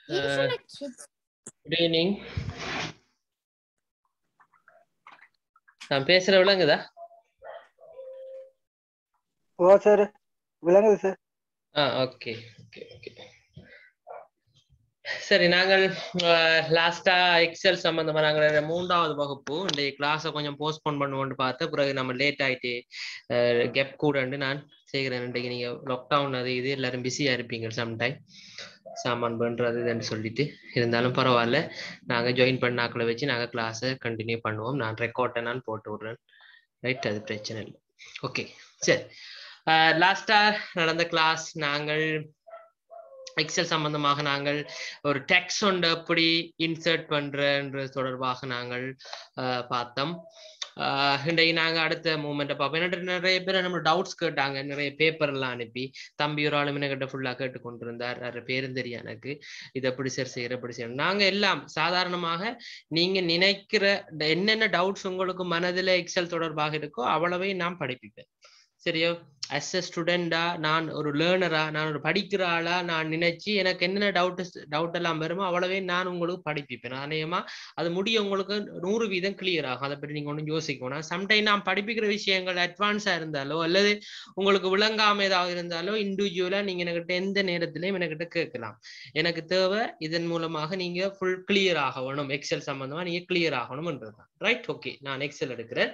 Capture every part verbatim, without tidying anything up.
Uh, good evening. நான் பேசுற விளங்குதா? ஓ சார் விளங்குது சார். ஆ ஓகே ஓகே ஓகே. சரி, நாங்கள் லாஸ்டா எக்ஸல் சம்பந்தமா நாங்கள் மூன்றாவது வகுப்பு இந்த கிளாஸை கொஞ்சம் போஸ்ட்போன் பண்ணுவோம்னு பார்த்த பிறகு நம்ம லேட் ஆயிட்டு கெப் கூடன்னு நான் செய்கிறேன். இன்றைக்கு நீங்க லாக்டவுன் அது இது எல்லாரும் பிஸியா இருப்பீங்க சம்டைம் சாமான் பண்றது இதுன்னு சொல்லிட்டு. இருந்தாலும் பரவாயில்ல, நாங்க ஜாயின் பண்ணாக்களை வச்சு நாங்க கிளாஸை கண்டினியூ பண்ணுவோம். நான் ரெக்கார்டை நான் போட்டு விடுறேன். ரைட், அது பிரச்சனை இல்லை. ஓகே சரி, லாஸ்டா நடந்த கிளாஸ் நாங்கள் எக்ஸல் சம்பந்தமாக நாங்கள் ஒரு டெக்ஸ்ட் ஒன்று எப்படி இன்சர்ட் பண்றன்றது தொடர்பாக நாங்கள் பார்த்தோம். இன்றைக்கு நாங்கள் அடுத்த மூமெண்ட்டை பார்ப்போம். ஏன்னா நிறைய பேர் நம்ம டவுட்ஸ் கேட்டாங்க, நிறைய பேப்பர் எல்லாம் அனுப்பி. தம்பி ஒரு ஆளுமே கிட்ட ஃபுல்லாக கேட்டு கொண்டிருந்தார், நிறைய பேரும் தெரியும் எனக்கு இது எப்படி சார் செய்யற எப்படி செய்யணும். நாங்கள் எல்லாம் சாதாரணமாக நீங்க நினைக்கிற என்னென்ன டவுட்ஸ் உங்களுக்கு மனதில் எக்ஸல் தொடர்பாக இருக்கோ அவ்வளவே நான் படிப்பிப்பேன். சரியோ, அஸ் அ ஸ்டூடெண்டா நான் ஒரு லேர்னரா நான் ஒரு படிக்கிற ஆளா நான் நினைச்சு எனக்கு என்னென்ன டவுட் டவுட் எல்லாம் வருமோ அவ்வளவே நான் உங்களுக்கு படிப்பிப்பேன். அநேகமா அது முடிய உங்களுக்கு நூறு வீதம் கிளியர் ஆகும். அதை பற்றி நீங்க ஒன்றும் யோசிக்கணும். சம்டைம் நான் படிப்பிக்கிற விஷயங்கள் அட்வான்ஸா இருந்தாலோ அல்லது உங்களுக்கு விளங்காம ஏதாவது இருந்தாலோ இண்டிவிஜுவலா நீங்க என்கிட்ட எந்த நேரத்திலையும் என்கிட்ட கேட்கலாம். எனக்கு தேவை இதன் மூலமாக நீங்க ஃபுல் கிளியர் ஆகணும், எக்ஸல் சம்பந்தமா நீங்க கிளியர் ஆகணும்ன்றதுதான். Right, okay. நான் எக்ஸல் எடுக்கிறேன்.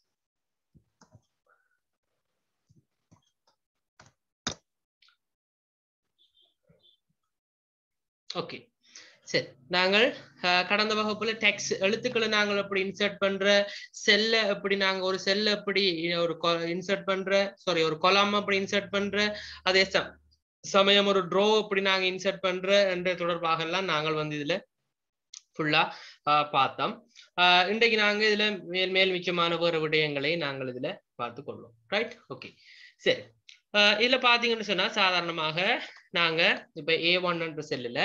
ஓகே சரி, நாங்கள் கடந்த வகுப்புல டெக்ஸ்ட் எழுத்துக்களை நாங்கள் எப்படி இன்சர்ட் பண்ற, செல்ல எப்படி நாங்க ஒரு செல்ல எப்படி ஒரு இன்சர்ட் பண்ற சாரி ஒரு கொலம் எப்படி இன்சர்ட் பண்ற, அதே சமயம் ஒரு ட்ரோ எப்படி நாங்க இன்சர்ட் பண்ற என்ற தொடர்பாக எல்லாம் நாங்கள் வந்து இதுல ஃபுல்லா பார்த்தோம். இன்றைக்கு நாங்க இதுல மேல் மேல் மிச்சமான வேறு விடயங்களை நாங்கள் இதுல பார்த்து கொள்வோம். ரைட், ஓகே சரி. இதுல பாத்தீங்கன்னு சொன்னா சாதாரணமாக நாங்க இப்ப ஏ ஒன் என்ற செல்லுல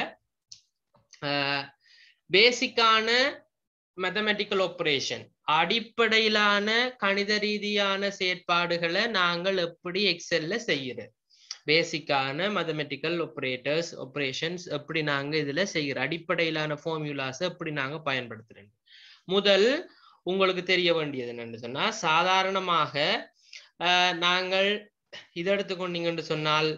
பேசிக்கான மேத்தமெட்டிக்கல் ஆபரேஷன் அடிப்படையிலான கணித ரீதியான செயற்பாடுகளை நாங்கள் எப்படி எக்ஸல்ல செய்யறது, பேசிக்கான மேத்தமெட்டிக்கல் ஆபரேட்டர்ஸ் ஆபரேஷன்ஸ் எப்படி நாங்க இதுல செய்யற அடிப்படையிலான ஃபார்முலாஸ் எப்படி நாங்க பயன்படுத்துறோம். முதல் உங்களுக்கு தெரிய வேண்டியது என்னன்னு சொன்னா, சாதாரணமாக நாங்கள் இதை எடுத்துக்கொண்டீங்கன்னு சொன்னால்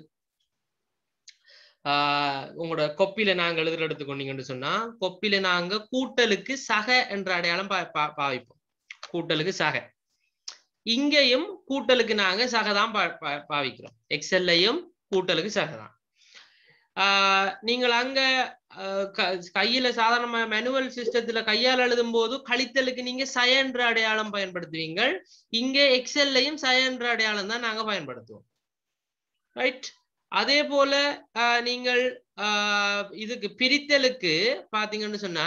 ஆஹ் உங்களோட கொப்பில நாங்க எழுதுற எடுத்துக்கொண்டீங்கன்னு சொன்னா கொப்பில நாங்க கூட்டலுக்கு சக என்ற அடையாளம் பாவிப்போம். கூட்டலுக்கு சக. இங்கேயும் கூட்டலுக்கு நாங்க சகதான் பாவிக்கிறோம். எக்ஸல்லையும் கூட்டலுக்கு சகதான். ஆஹ் நீங்கள் அங்க கையில சாதாரண மேனுவல் சிஸ்டத்துல கையால் எழுதும் போது கழித்தலுக்கு நீங்க சய என்ற அடையாளம் பயன்படுத்துவீங்க. இங்க எக்ஸல்லையும் சய என்ற அடையாளம் தான் நாங்க பயன்படுத்துவோம். ரைட், அதே போல நீங்கள் இதுக்கு பிரித்தலுக்கு பாத்தீங்கன்னு சொன்னா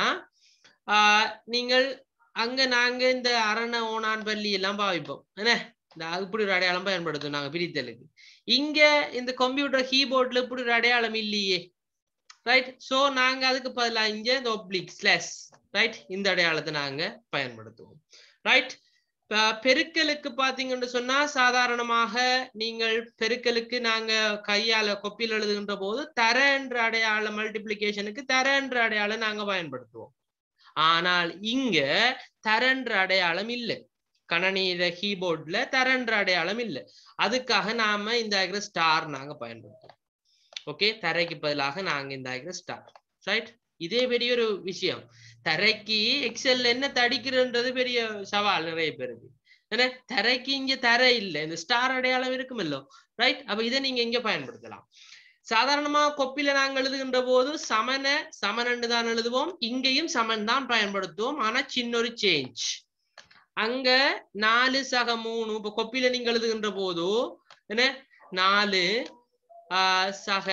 நீங்கள் அங்க நாங்க இந்த அரண ஓனான் பள்ளி எல்லாம் பாவிப்போம். என்ன இந்த இப்படி ஒரு அடையாளம் பயன்படுத்தும் நாங்க பிரித்தலுக்கு. இங்க இந்த கம்ப்யூட்டர் கீபோர்ட்ல இப்படி ஒரு அடையாளம் இல்லையே. ரைட், சோ நாங்க அதுக்கு பதிலாக இங்க இந்த ஒப்ளிக் ஸ்லாஷ் ரைட் இந்த அடையாளத்தை நாங்க பயன்படுத்துவோம். ரைட், பெருக்கலுக்கு பாத்தீங்கன்னு சொன்னா சாதாரணமாக நீங்கள் பெருக்கலுக்கு நாங்க கையால கொப்பில் எழுதுகின்ற போது தர என்ற அடையாளம் மல்டிபிளிகேஷனுக்கு தர என்ற அடையாளம் நாங்க பயன்படுத்துவோம். ஆனால் இங்க தர என்ற அடையாளம் இல்லை. கணனீத கீபோர்ட்ல தர என்ற அடையாளம் இல்லை. அதுக்காக நாம இந்த ஸ்டார் நாங்க பயன்படுத்துவோம். ஓகே, தரைக்கு பதிலாக நாங்க இந்த ஸ்டார். ரைட், இதே பெரிய ஒரு விஷயம். தரைக்கு எக்ஸல்ல என்ன தடிக்கிறன்றது பெரிய சவால் நிறைய பேருக்கு. ஏன்னா தரைக்கு இங்க தரை இல்லை, இந்த ஸ்டார் அடையாளம் இருக்குமில்லோ. ரைட், அப்ப இதை நீங்க இங்க பயன்படுத்தலாம். சாதாரணமா கொப்பில நாங்கள் எழுதுகின்ற போது சமன சமனன்னு தான் எழுதுவோம். இங்கேயும் சமன் தான் பயன்படுத்துவோம். ஆனா சின்ன ஒரு சேஞ்ச். அங்க நாலு சக மூணு இப்ப கொப்பில நீங்க எழுதுகின்ற போது என்ன நாலு ஆஹ் சக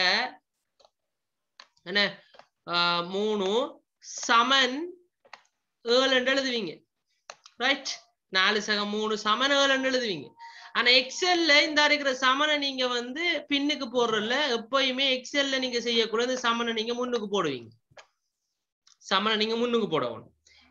என்ன ஆஹ் மூணு சமன் ஏழு என்று எழுதுவீங்க. ரைட், நாலு சக மூணு சமன் ஏழு என்று எழுதுவீங்க. ஆனா எக்ஸல்ல இந்த இருக்கிற சமனை நீங்க வந்து பின்னுக்கு போடுறதுல எப்பயுமே எக்ஸல்ல நீங்க செய்யக்கூடாது. சமனை நீங்க முன்னுக்கு போடுவீங்க. சமனை நீங்க முன்னுக்கு போடணும்.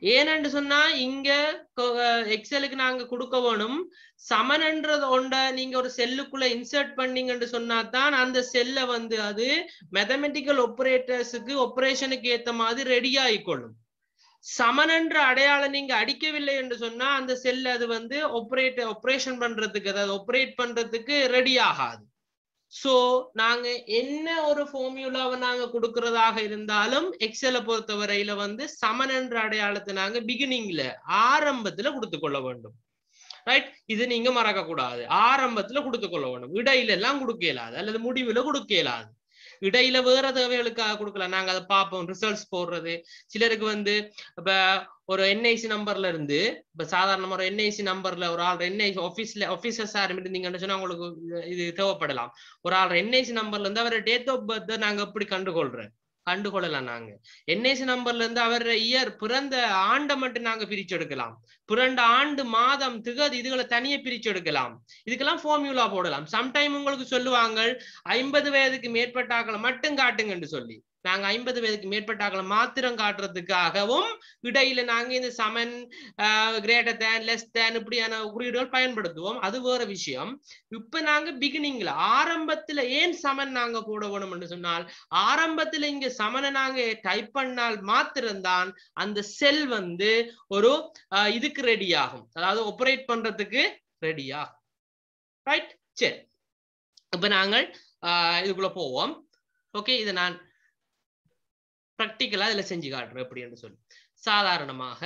ஏனென்று சொன்னா இங்க எக்ஸலுக்கு நாங்க கொடுக்க வேணும் சமன்ன்றது ஒண்ட நீங்க ஒரு செல்லுக்குள்ள இன்சர்ட் பண்ணீங்கன்னு சொன்னா தான் அந்த செல்லை வந்து அது மேத்தமெட்டிக்கல் ஆபரேட்டர்ஸுக்கு ஆபரேஷனுக்கு ஏத்த மாதிரி ரெடி ஆயிக்கொள்ளும். சமனன்ற அடையாளம் நீங்க அடிக்கவில்லை என்று சொன்னா அந்த செல் அது வந்து ஆபரேட் ஆபரேஷன் பண்றதுக்கு அதாவது ஆபரேட் பண்றதுக்கு ரெடி ஆகாது. சோ நாங்க என்ன ஒரு ஃபார்முலாவை நாங்க கொடுக்கறதாக இருந்தாலும் எக்ஸலை பொறுத்தவரையில வந்து சமன் என்ற அடையாளத்தை நாங்க பிகினிங்ல ஆரம்பத்துல கொடுத்து கொள்ள வேண்டும். ரைட், இது நீங்க மறக்க கூடாது. ஆரம்பத்துல கொடுத்து கொள்ள வேண்டும். இடையில எல்லாம் கொடுக்க இயலாது அல்லது முடிவுல கொடுக்க இயலாது. இடையில வேற தேவைகளுக்காக கொடுக்கலாம். நாங்க அதை பார்ப்போம். ரிசல்ட்ஸ் போடுறது சிலருக்கு வந்து இப்ப ஒரு என்ஐசி நம்பர்ல இருந்து இப்ப சாதாரணமா ஒரு என்ஐசி நம்பர்ல ஒரு ஆள் என்ஐசி ஆபீஸ்ல ஆபீசர்ஸ் ஆரம்பிட்டு சொன்னா உங்களுக்கு இது தேவைப்படலாம். ஒரு ஆள் என்ஐசி நம்பர்ல இருந்து அவரை டேட் ஆஃப் பர்த் நாங்க எப்படி கண்டுகொள்றோம் கண்டுகொள்ளலாம். நாங்க என்ஐசி நம்பர்ல இருந்து அவர் இயர் பிறந்த ஆண்டை மட்டும் நாங்க பிரிச்சு எடுக்கலாம். பிறந்த ஆண்டு மாதம் திகதி இதுகளை தனியே பிரிச்சு எடுக்கலாம். இதுக்கெல்லாம் ஃபார்முலா போடலாம். சம்டைம் உங்களுக்கு சொல்லுவாங்க ஐம்பது வயதுக்கு மேற்பட்டாக்களை மட்டும் காட்டுங்கன்னு சொல்லி. நாங்க ஐம்பது வயதுக்கு மேற்பட்டாக்களை மாத்திரம் காட்டுறதுக்காகவும் இடையில நாங்க இந்த சமன் கிரேட்டர் தேன் லெஸ் தேன் இப்படியான குறியீடுகள் பயன்படுத்துவோம். அது வேற விஷயம். இப்ப நாங்க பிகினிங்ல ஆரம்பத்துல ஏன் சமன் நாங்க போட வேணும்னு சொன்னால் ஆரம்பத்துல இங்க சமனை நாங்க டைப் பண்ணால் மாத்திரம்தான் அந்த செல் வந்து ஒரு இதுக்கு ரெடி ஆகும், அதாவது ஆபரேட் பண்றதுக்கு ரெடி ஆகும். ரைட், சரி. இப்ப நாங்கள் இதுக்குள்ள போவோம். ஓகே, இதை நான் பிராக்டிகலா இதுல செஞ்சு காட்டுறேன் எப்படின்னு சொல்லி. சாதாரணமாக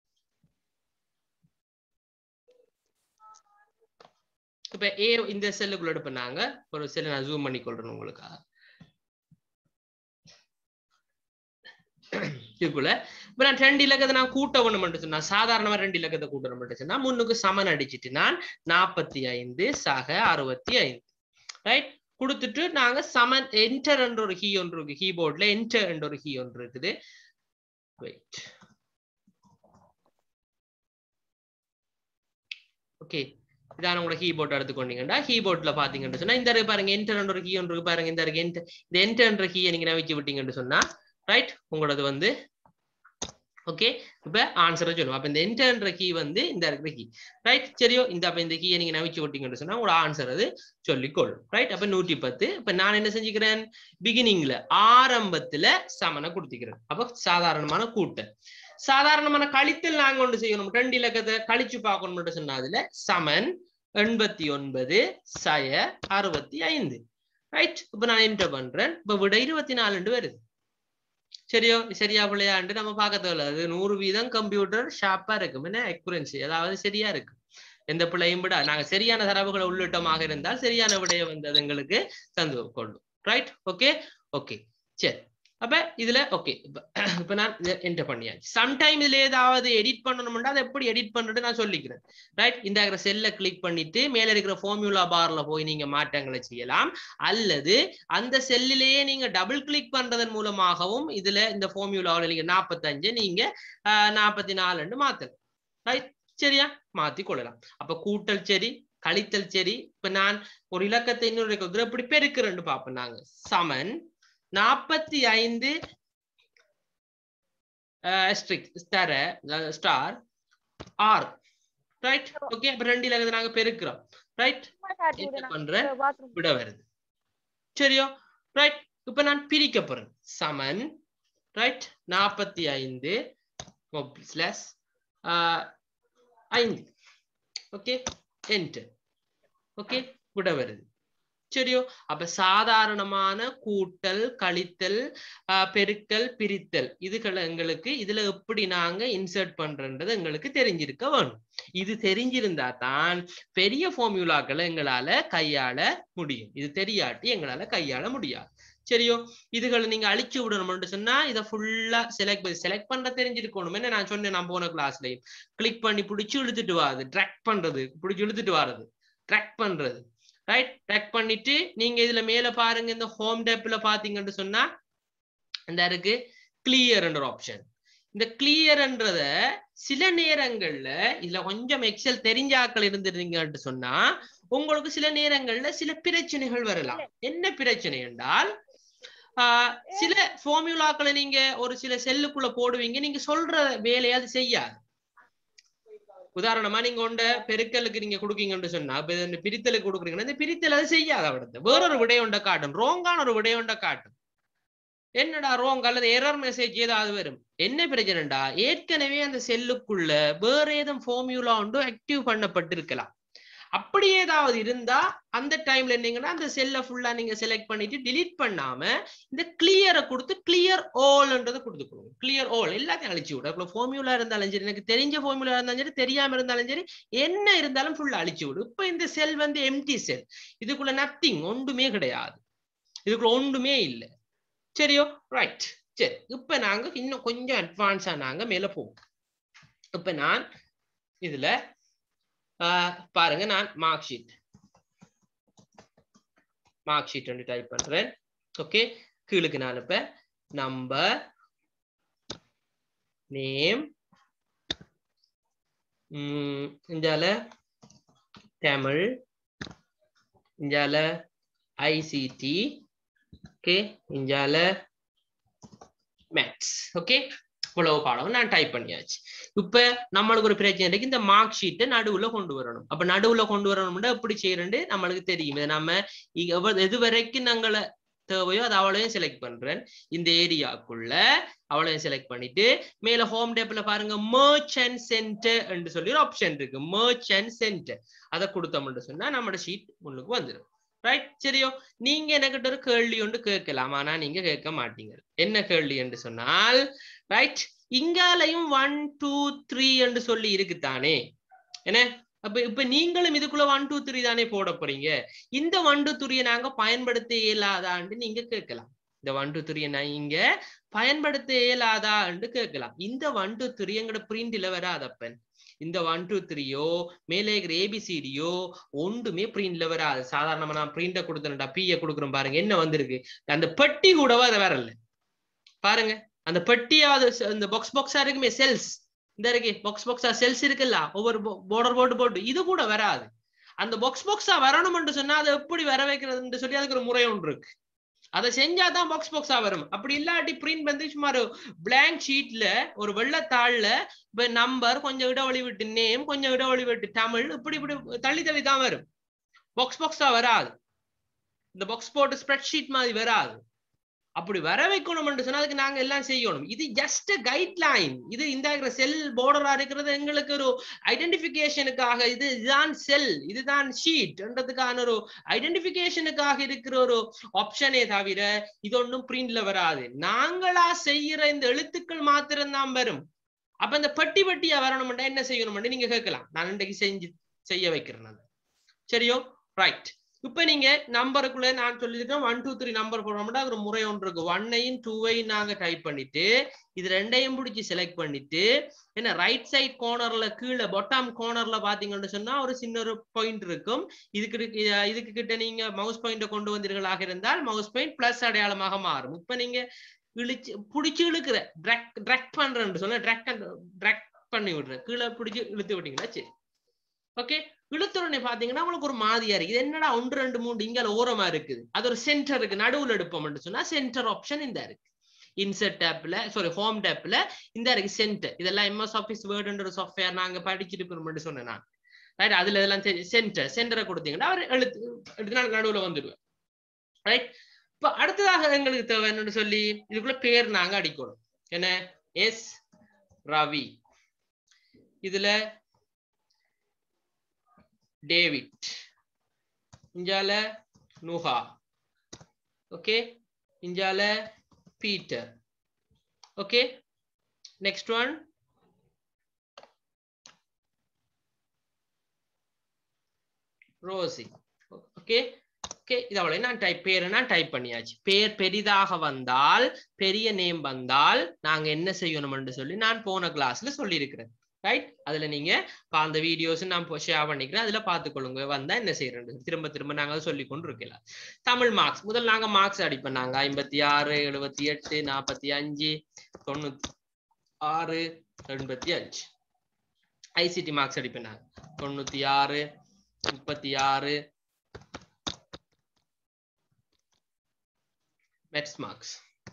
இப்ப ஏ இந்த செல்லுக்குள்ள எடுப்பேன். ஒரு செல்லை நான் ஜூம் பண்ணி கொள்றேன் உங்களுக்காக. இதுக்குள்ள இப்ப நான் ரெண்டு இலக்கத்தை நான் கூட்ட வேணும் சொன்னா சாதாரணமா ரெண்டு இலக்கத்தை கூட்டணும் சொன்னா முன்னுக்கு சமன் அடிச்சுட்டு நான் நாற்பத்தி ஐந்து சக அறுபத்தி ஐந்து ரைட் கொடுத்துட்டு நாங்க சமன் என்டர் என்ற ஒரு கீ ஒன்று இருக்கு. கீபோர்ட்ல என்டர் என்ற ஒரு கீ ஒன்று இருக்குது. வெயிட், ஓகே, இதான் உங்களோட கீபோர்ட் எடுத்துக்கொண்டீங்கன்னா கீபோர்ட்ல பாத்தீங்கன்னு சொன்னா இந்த பாருங்க என்டர் என்ற ஒரு கீ ஒன்று இருக்கு பாருங்க. இந்த இருக்கு என்டர், இந்த என்டர் என்ற கீயை நீங்க நவிச்சு விட்டீங்கன்னு சொன்னா ரைட் உங்களது வந்து ஓகே. இப்ப ஆன்சரை சொல்லுவோம். அப்ப இந்த என்டர்ன்ற கீ வந்து இந்த இருக்கிற கீ ரைட். சரியோ, இந்த அப்ப இந்த கீயை நீங்க நவிச்சு விட்டீங்கன்னு சொன்னா உங்களோட ஆன்சர் அது சொல்லிக்கொள்ளும். ரைட், அப்ப நூற்றி பத்து. இப்ப நான் என்ன செஞ்சுக்கிறேன் பிகினிங்ல ஆரம்பத்துல சமனை கொடுத்துக்கிறேன். அப்ப சாதாரணமான கூட்டல். சாதாரணமான கழித்தல் நாங்க ஒன்று செய்யணும். ரெண்டு இலக்கத்தை கழிச்சு பார்க்கணும் சொன்னா அதுல சமன் எண்பத்தி ஒன்பது சய அறுபத்தி ஐந்து ரைட். இப்ப நான் என்டர் பண்றேன். இப்ப விட இருபத்தி நாலு வருது. சரியோ, சரியா பிள்ளையாண்டு நம்ம பார்க்க தேவையில்ல. அது நூறு வீதம் கம்ப்யூட்டர் ஷார்ப்பா இருக்கும். என்ன அக்யூரன்சி, அதாவது சரியா இருக்கு. எந்த பிள்ளையும் விட நாங்க சரியான தரவுகளை உள்ளிட்டமாக இருந்தால் சரியான விடைய வந்து அது எங்களுக்கு தந்து கொள்ளும். ரைட், ஓகே ஓகே சரி. அப்ப இதுல ஓகே இப்ப நான் என்டர் பண்ணியாச்சு. சம்டைம் இதுல ஏதாவது எடிட் பண்ணணும்னா அதை எப்படி எடிட் பண்றது நான் சொல்லிக்கிறேன். ரைட், இந்த இருக்கிற செல்ல கிளிக் பண்ணிட்டு மேல இருக்கிற ஃபார்முலா பார்ல போய் நீங்க மாற்றங்களை செய்யலாம். அல்லது அந்த செல்லிலேயே நீங்க டபுள் கிளிக் பண்றதன் மூலமாகவும் இதுல இந்த ஃபார்முலாவில் நீங்க நாற்பத்தஞ்சு நீங்க நாற்பத்தி நாலுன்னு மாத்தலாம். ரைட், சரியா மாத்தி கொள்ளலாம். அப்ப கூட்டல் சரி, கழித்தல் சரி. இப்ப நான் ஒரு இலக்கத்தை இன்னொரு எப்படி பெருக்கிறேன்னு பார்ப்போம். நாங்க சமன் நாற்பத்தி ஐந்து ஸ்டார் ஆர் ரைட். ஓகே, அப்ப ரெண்டு இலக்கத்தை நாங்க பெருக்கிறோம். ரைட், என்ன பண்றேன் விட வருது. சரியோ, ரைட். இப்ப நான் பிரிக்க போறேன். சமன் ரைட் நாற்பத்தி ஐந்து ஸ்லாஷ் ஐந்து ஓகே என்டர். ஓகே, விட வருது. சரியோ, அப்ப சாதாரணமான கூட்டல் கழித்தல் பெருக்கல் பிரித்தல் இதுகளை எங்களுக்கு இதுல எப்படி நாங்க இன்சர்ட் பண்றன்றது எங்களுக்கு தெரிஞ்சிருக்க வேணும். இது தெரிஞ்சிருந்தா தான் பெரிய ஃபார்முலாக்களை எங்களால கையாள முடியும். இது தெரியாட்டி எங்களால கையாள முடியாது. சரியோ, இதுகளை நீங்க அழிச்சு விடணும்னு சொன்னா இதை ஃபுல்லா செலக்ட் செலக்ட் பண்ற தெரிஞ்சிருக்கணும். என்ன நான் சொன்னேன் நான் போன கிளாஸ்லயும் கிளிக் பண்ணி பிடிச்சி இழுத்துட்டு வாருது, ட்ராக் பண்றது, பிடிச்சி இழுத்துட்டு வாருது, ட்ராக் பண்றது. ரைட், ட்ராக் பண்ணிட்டு நீங்க இதுல மேல பாருங்க இந்த ஹோம் டேப்ல பாத்தீங்கன்னு சொன்னா இந்த இருக்கு கிளியர் என்ற ஆப்ஷன். இந்த கிளியர்ன்றத சில நேரங்கள்ல இதுல கொஞ்சம் எக்ஸல் தெரிஞ்ச ஆக்கள் இருந்திருந்தீங்கன்னு சொன்னா உங்களுக்கு சில நேரங்கள்ல சில பிரச்சனைகள் வரலாம். என்ன பிரச்சனை என்றால் சில ஃபார்முலாக்களை நீங்க ஒரு சில செல்லுக்குள்ள போடுவீங்க, நீங்க சொல்ற வேலையை அது செய்யாது. உதாரணமா நீங்க ஒண்ட பெருக்கலுக்கு நீங்க கொடுக்கீங்கன்னு சொன்னா பிரித்தலுக்கு கொடுக்குறீங்கன்னா இந்த பிரித்தல் அது செய்யாது. அவடத்து வேறொரு விடையொண்ட காட்டும், ரோங்கான ஒரு விடையொண்ட காட்டும். என்னடா ரோங் அல்லது எரர் மெசேஜ் ஏதாவது வரும். என்ன பிரச்சனைடா, ஏற்கனவே அந்த செல்லுக்குள்ள வேற ஏதும் ஃபார்முலா ஒன்று ஆக்டிவ் பண்ணப்பட்டிருக்கலாம். அப்படி ஏதாவது இருந்தா அந்த டைம்ல என்னங்கன்னா அந்த செல்லை ஃபுல்லா நீங்க செலக்ட் பண்ணிட்டு டிலீட் பண்ணாம இந்த கிளியரை கொடுத்து கிளியர் ஆல்ன்றதை கொடுத்துக்கணும். கிளியர் ஆல் எல்லாத்தையும் அழிச்சு விடு. ஃபார்முலா இருந்தாலும் சரி, எனக்கு தெரிஞ்ச ஃபார்முலா இருந்தாலும் சரி, தெரியாம இருந்தாலும் சரி, என்ன இருந்தாலும் ஃபுல்லா அழிச்சு விடு. இப்ப இந்த செல் வந்து எம்டி செல், இதுக்குள்ள நத்திங் ஒன்றுமே கிடையாது, இதுக்குள்ள ஒன்றுமே இல்லை. சரியோ, ரைட். சரி, இப்ப நாங்க இன்னும் கொஞ்சம் அட்வான்ஸா நாங்க மேல போவோம். இப்ப நான் இதுல பாருங்க, நான் மார்க் ஷீட் மார்க் ஷீட் வந்து டைப் பண்றேன். ஓகே, கீழுக்கு நான் இப்ப நம்பர், நேம், இஞ்சால தமிழ், இஞ்சால ஐசிடி, ஓகே, இஞ்சால மேத்ஸ். ஓகே, இவ்வளவு பாடம் நான் டைப் பண்ணியாச்சு. இப்ப நம்மளுக்கு ஒரு பிரச்சனை இருக்கு, இந்த மார்க் ஷீட்டை நடுவுல கொண்டு வரணும். அப்ப நடுவுல கொண்டு வரணும்னா எப்படி செய்யறேன்னு நம்மளுக்கு தெரியும். நம்ம எது வரைக்கும் நாங்களை தேவையோ அது அவளையும் செலக்ட் பண்றேன். இந்த ஏரியாக்குள்ள அவளையும் செலக்ட் பண்ணிட்டு மேல ஹோம் டேப்ல பாருங்க மர்ச்சன்ட் சென்டர் என்று சொல்லி ஒரு ஆப்ஷன் இருக்கு. மர்ச்சன்ட் சென்டர் அதை கொடுத்தோம்னு சொன்னா நம்மளோட ஷீட் முன்னுக்கு வந்துடும். ரைட், சரியோ. நீங்க எனக்கிட்ட ஒரு கேள்வி ஒன்று கேட்கலாம், ஆனா நீங்க கேட்க மாட்டீங்க. என்ன கேள்வி என்று சொன்னால், ரைட், இங்காலையும் ஒன் டூ த்ரீ என்று சொல்லி இருக்குத்தானே என்ன? அப்ப இப்ப நீங்களும் இதுக்குள்ள ஒன் டூ த்ரீ தானே போட போறீங்க. இந்த ஒன் டூ த்ரீயை நாங்க பயன்படுத்த இயலாதான்னு நீங்க கேட்கலாம். இந்த ஒன் டூ த்ரீயை நான் இங்க பயன்படுத்த இயலாதா என்று கேட்கலாம். இந்த ஒன் டூ த்ரீ எங்கட பிரிண்ட்ல வராதப்பன். இந்த ஒன் டூ த்ரீயோ மேலே இருக்கிற ஏபிசிடியோ ஒன்றுமே பிரிண்ட்ல வராது. சாதாரணமா நான் பிரிண்ட கொடுத்தேன்டா, பிஏ கொடுக்குறோம் பாருங்க, என்ன வந்திருக்கு, அந்த பெட்டி கூடவா அதை வரல பாருங்க. அந்த பெட்டியாவது இந்த பாக்ஸ் பாக்ஸா இருக்குமே செல்ஸ், இந்த இருக்கு பாக்ஸ் பாக்ஸா செல்ஸ் இருக்குல்ல, ஒவ்வொரு பார்டர் போட்டு போட்டு, இது கூட வராது. அந்த பாக்ஸ் பாக்ஸா வரணும்னு சொன்னா அதை எப்படி வர வைக்கிறதுன்னு சொல்லி அதுக்கு ஒரு முறை ஒன்று இருக்கு. அதை செஞ்சாதான் பாக்ஸ் பாக்ஸா வரும். அப்படி இல்லாட்டி பிரிண்ட் வந்து சும்மா ஒரு பிளாங்க் ஷீட்ல ஒரு வெள்ளத்தாள்ல இப்ப நம்பர் கொஞ்சம் இடைவெளி விட்டு நேம், கொஞ்சம் இடைவெளி விட்டு தமிழ், இப்படி இப்படி தள்ளி தள்ளி தான் வரும். பாக்ஸ் பாக்ஸா வராது. இந்த பாக்ஸ் போட்டு ஸ்ப்ரெட் ஷீட் மாதிரி வராது. அப்படி வர வைக்கணும் சொன்னா அதுக்கு நாங்க எல்லாம் செய்யணும். இது ஜஸ்ட் கைட்லைன். இது இந்த செல் பார்டரா இருக்கிறது எங்களுக்கு ஒரு ஐடென்டிபிகேஷனுக்காக, இது இதுதான் செல், இதுதான் ஷீட் என்றதுக்கான ஒரு ஐடென்டிபிகேஷனுக்காக இருக்கிற ஒரு ஆப்ஷனே தவிர இது ஒன்றும் பிரிண்ட்ல வராது. நாங்களா செய்யற இந்த எழுத்துக்கள் மாத்திரம் தான் வரும். அப்ப இந்த பட்டி பட்டியா வரணும்னா என்ன செய்யணும் நீங்க கேட்கலாம். நான் இன்றைக்கு செஞ்சு செய்ய வைக்கிறேன். சரியோ, ரைட். இப்ப நீங்க நம்பருக்குள்ள நான் சொல்லியிருக்கேன் ஒன் டூ த்ரீ நம்பர் போடணும்னா ஒரு முறை ஒன்று இருக்கு. ஒன்னையும் டூவையும் நாங்க டைப் பண்ணிட்டு இது ரெண்டையும் பிடிச்சி செலக்ட் பண்ணிட்டு என்ன ரைட் சைட் கார்னர்ல கீழே பாட்டம் கார்னர்ல பாத்தீங்கன்னு சொன்னா ஒரு சின்ன ஒரு பாயிண்ட் இருக்கும். இதுக்கு இதுக்கு கிட்ட நீங்க மவுஸ் பாயிண்ட கொண்டு வந்தீர்களாக இருந்தால் மவுஸ் பாயிண்ட் பிளஸ் அடையாளமாக மாறும். இப்ப நீங்க இழுச்சு பிடிச்சி இழுக்கிற ட்ராக் ட்ராக் பண்றேன்னு சொன்னா ட்ராக் ட்ராக் பண்ணி விடுறேன், கீழே பிடிச்சி இழுத்து விட்டீங்களா சரி. ஓகே, இழுத்துறனே பாத்தீங்கன்னா உங்களுக்கு ஒரு மாதிரியா இருக்கு. இது என்னடா ஒன்று ரெண்டு மூணு இங்க ஓரமா இருக்குது, அது ஒரு சென்டர் இருக்கு, நடுவுல எடுப்போம்னு சொன்னா சென்டர் ஆப்ஷன் இந்த இருக்கு. இன்சர்ட் டேப்ல சாரி ஹோம் டேப்ல இந்த இருக்கு சென்டர். இதெல்லாம் எம்எஸ் ஆஃபீஸ் வேர்ட்ன்ற சாஃப்ட்வேர் நாங்க படிச்சிருக்கோம்னு சொன்னேன் நான். ரைட், அதுல இதெல்லாம் சென்டர் சென்டரை கொடுத்தீங்கன்னா அவர் எழுத்து எடுத்து நடுவுல வந்துடுவேன். ரைட், இப்ப அடுத்ததாக எங்களுக்கு தேவை என்னன்னு சொல்லி இதுக்குள்ள பேர் நாங்க அடிக்கணும். என்ன, எஸ் ரவி, இதுல டேவிட், இஞ்சால நுஹா, ஓகே, இஞ்சால Peter, okay. Next one Rosie, okay. Okay, இதவளை நான் டைப் பேரை நான் டைப் பண்ணியாச்சு. பேர் பெரிதாக வந்தால் பெரிய நேம் வந்தால் நாங்க என்ன செய்யணும்னு சொல்லி நான் போன கிளாஸ்ல சொல்லி இருக்கிறேன். ரைட், அதுல நீங்க அந்த வீடியோஸ் நான் ஷேர் பண்ணிக்கிறேன், அதுல பாத்துக்கொள்ளுங்க. வந்தா என்ன செய்யறது திரும்ப திரும்ப நாங்க சொல்லி கொண்டு இருக்கலாம். தமிழ் மார்க்ஸ் முதல் நாங்க மார்க்ஸ் அடிப்போம். ஐம்பத்தி ஆறு எழுபத்தி எட்டு நாற்பத்தி அஞ்சு தொண்ணூத்தி ஆறு எண்பத்தி அஞ்சு. ஐசிடி மார்க்ஸ் அடிப்பேன் தொண்ணூத்தி ஆறு முப்பத்தி ஆறு மெட்ஸ் மார்க்ஸ்.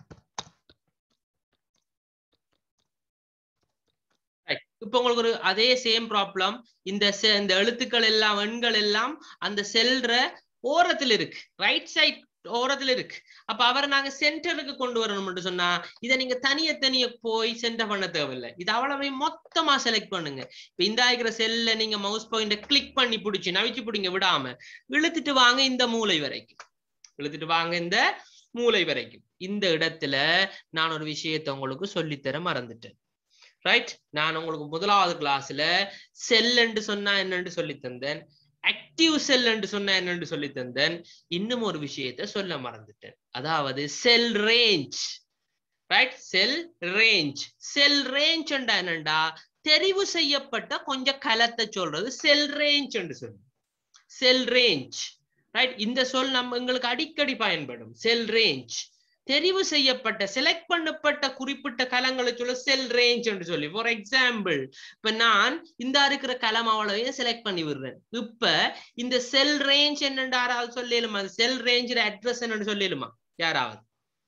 இப்ப உங்களுக்கு ஒரு அதே சேம் ப்ராப்ளம். இந்த இந்த எழுத்துக்கள் எல்லாம் எண்கள் எல்லாம் அந்த செல்ற ஓரத்தில் இருக்கு, ரைட் சைட் ஓரத்தில் இருக்கு. அப்ப அவரை நாங்க சென்டருக்கு கொண்டு வரணும்னு சொன்னா இதை நீங்க தனிய தனிய போய் சென்டர் பண்ண தேவையில்லை. இது அவ்வளவு மொத்தமா செலக்ட் பண்ணுங்க. இப்ப இந்த ஆகிற செல்ல நீங்க மவுஸ் பாயிண்ட கிளிக் பண்ணி பிடிச்சி நவிச்சு பிடிங்க, விடாம இழுத்துட்டு வாங்க இந்த மூளை வரைக்கும், இழுத்துட்டு வாங்க இந்த மூளை வரைக்கும். இந்த இடத்துல நான் ஒரு விஷயத்தை உங்களுக்கு சொல்லித்தர மறந்துட்டேன். ரைட், நான் உங்களுக்கு முதலாவது கிளாஸ்ல செல் என்று சொன்னா என்னன்னு சொல்லி தந்தேன், ஆக்டிவ் செல் என்று சொன்னா என்னன்னு சொல்லி தந்தேன். இன்னும் ஒரு விஷயத்தை சொல்ல மறந்துட்டேன், அதாவது cell range. Right, cell range. Cell range என்னண்டா தெரிவு செய்யப்பட்ட கொஞ்சம் கலத்தை சொல்றது செல் ரேஞ்ச் என்று சொல்லு. செல் ரேஞ்ச். ரைட், இந்த சொல் நம்ம எங்களுக்கு அடிக்கடி பயன்படும். செல் ரேஞ்ச் தெரிவு செய்யப்பட்ட செலக்ட் பண்ணப்பட்ட குறிப்பிட்ட கலங்களை சொல்ல செல் ரேஞ்ச் என்று சொல்லி. ஃபார் எக்ஸாம்பிள், இப்ப நான் இந்த இருக்கிற கலம் அவ்வளவையும் செலக்ட் பண்ணி விடுறேன். இப்ப இந்த செல் ரேஞ்ச் என்னன்னு யாராவது சொல்லிடுமா? செல் ரேஞ்ச் அட்ரஸ் என்னன்னு சொல்லிடுமா யாராவது?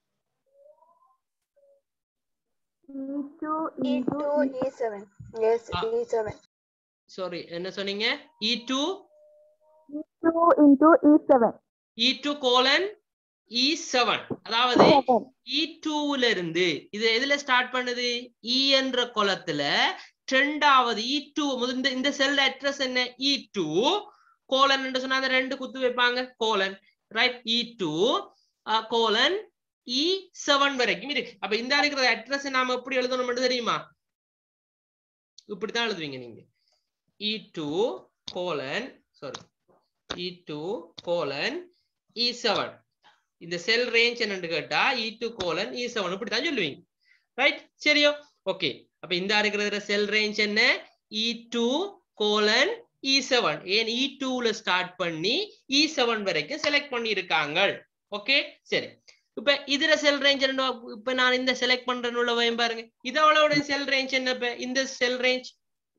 சாரி, என்ன சொன்னீங்க? E two E two into E seven. E two colon E seven. அதாவது E two ல இருந்து இது எதுல ஸ்டார்ட் பண்ணுது? E என்ற கோலத்துல இரண்டாவது E two முதல்ல இந்த செல் அட்ரஸ் என்ன? E two கோலன் என்று சொன்னா அந்த ரெண்டு குத்து வைப்பாங்க, colon. Right, E two colon E seven வரைக்கும் இருக்கு. அப்ப இந்த இருக்கிற அட்ரஸ் நாம எப்படி எழுதணும் மட்டும் தெரியுமா? இப்படித்தான் எழுதுவீங்க நீங்க. E two colon sorry E two colon E seven. இந்த செல் ரேஞ்ச் என்னன்னு கேட்டா E two colon E seven இப்படித்தான் சொல்லுவீங்க. ரைட், சரியோ? ஓகே, அப்ப இந்த இருக்கிற செல் ரேஞ்ச் என்ன? E two colon E seven. ஏன் E two ல ஸ்டார்ட் பண்ணி E seven வரைக்கும் செலக்ட் பண்ணி இருக்காங்க. ஓகே, சரி. இப்ப இதுல செல் ரேஞ்ச் என்ன? இப்ப நான் இந்த செலக்ட் பண்றேன்னு உள்ள வயம் பாருங்க. இதோட செல் ரேஞ்ச் என்ன? இப்ப இந்த cell range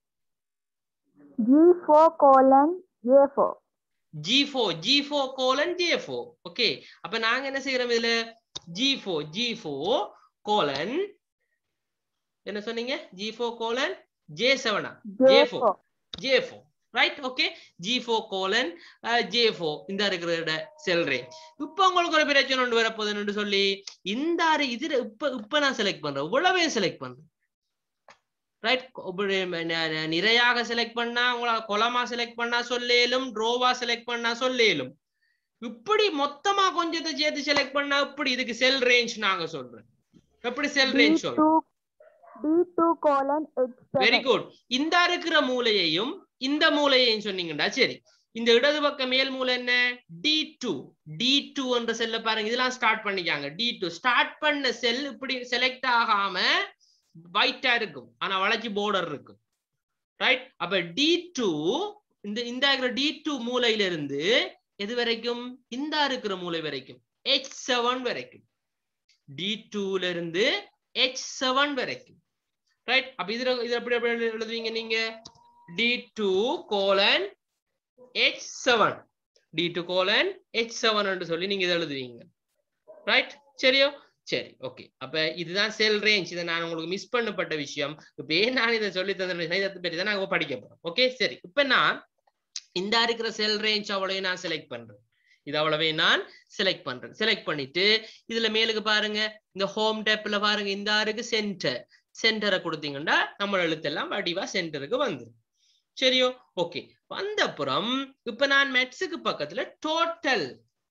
G four colon A four. G four G four colon J four. Okay, அப்ப நாங்க என்ன செய்யறோம் இதுல? G four G four colon என்ன சொன்னீங்க? G four colon J seven. J four J four. Right, okay. G four colon J four இந்த இருக்கிற cell range. இப்ப உங்களுக்கு ஒரு பிரச்சனை ஒன்று வரப்போகுதுன்னு சொல்லி இந்த இதுல இப்ப இப்ப நான் செலக்ட் பண்றேன், இவ்வளவே செலக்ட் பண்றேன். ரைட், நிறையாக செலக்ட் பண்ணா உங்களால கொலமா செலக்ட் பண்ணா சொல்லேலும், ட்ரோவா செலக்ட் பண்ணா சொல்லேலும். இப்படி மொத்தமா கொஞ்சத்தை சேர்த்து செலக்ட் பண்ணா இப்படி இதுக்கு செல் ரேஞ்ச் நாங்க சொல்றேன். எப்படி செல் ரேஞ்ச் சொல்றோம்? D two colon H seven. Very good. இந்த இருக்கிற மூலையையும் இந்த மூலையையும் சொன்னீங்கடா. சரி, இந்த இடது பக்க மேல் மூலை என்ன? D two. D two என்ற செல்ல பாருங்க, இதெல்லாம் ஸ்டார்ட் பண்ணிக்காங்க. D two ஸ்டார்ட் பண்ண செல் இப்படி செலக்ட் ஆகாம வைட்டா இருக்கும், ஆனா வளைச்சி border இருக்கும். ரைட், அப்ப D two இந்த இந்த இருக்கிற D two மூலையில இருந்து எது வரைக்கும்? இந்த இருக்கிற மூலை வரைக்கும் H seven வரைக்கும். D two ல இருந்து H seven வரைக்கும். ரைட், அப்ப இதுல இது எப்படி எப்படி எழுதுவீங்க நீங்க? D two colon H seven. D two colon H seven என்று சொல்லி நீங்க இதை எழுதுவீங்க. ரைட், சரியோ? சரி, ஓகே. அப்ப இதுதான் செல் ரேஞ்ச். இதை நான் உங்களுக்கு மிஸ் பண்ணப்பட்ட விஷயம். இப்ப ஏன் நான் இதை சொல்லி தந்தேன், இதை பற்றி தான் நாங்க படிக்க போறோம். ஓகே, சரி. இப்ப நான் இந்த இருக்கிற செல் ரேஞ்ச் அவ்வளவு நான் செலக்ட் பண்றேன். இது அவ்வளவே நான் செலக்ட் பண்றேன். செலக்ட் பண்ணிட்டு இதுல மேலுக்கு பாருங்க, இந்த ஹோம் டேப்ல பாருங்க, இந்த இருக்கு சென்டர். சென்டரை கொடுத்தீங்கன்னா நம்ம எழுத்தெல்லாம் வடிவா சென்டருக்கு வந்துடும். சரியோ? ஓகே. வந்த அப்புறம் இப்ப நான் மெட்ஸுக்கு பக்கத்துல டோட்டல்,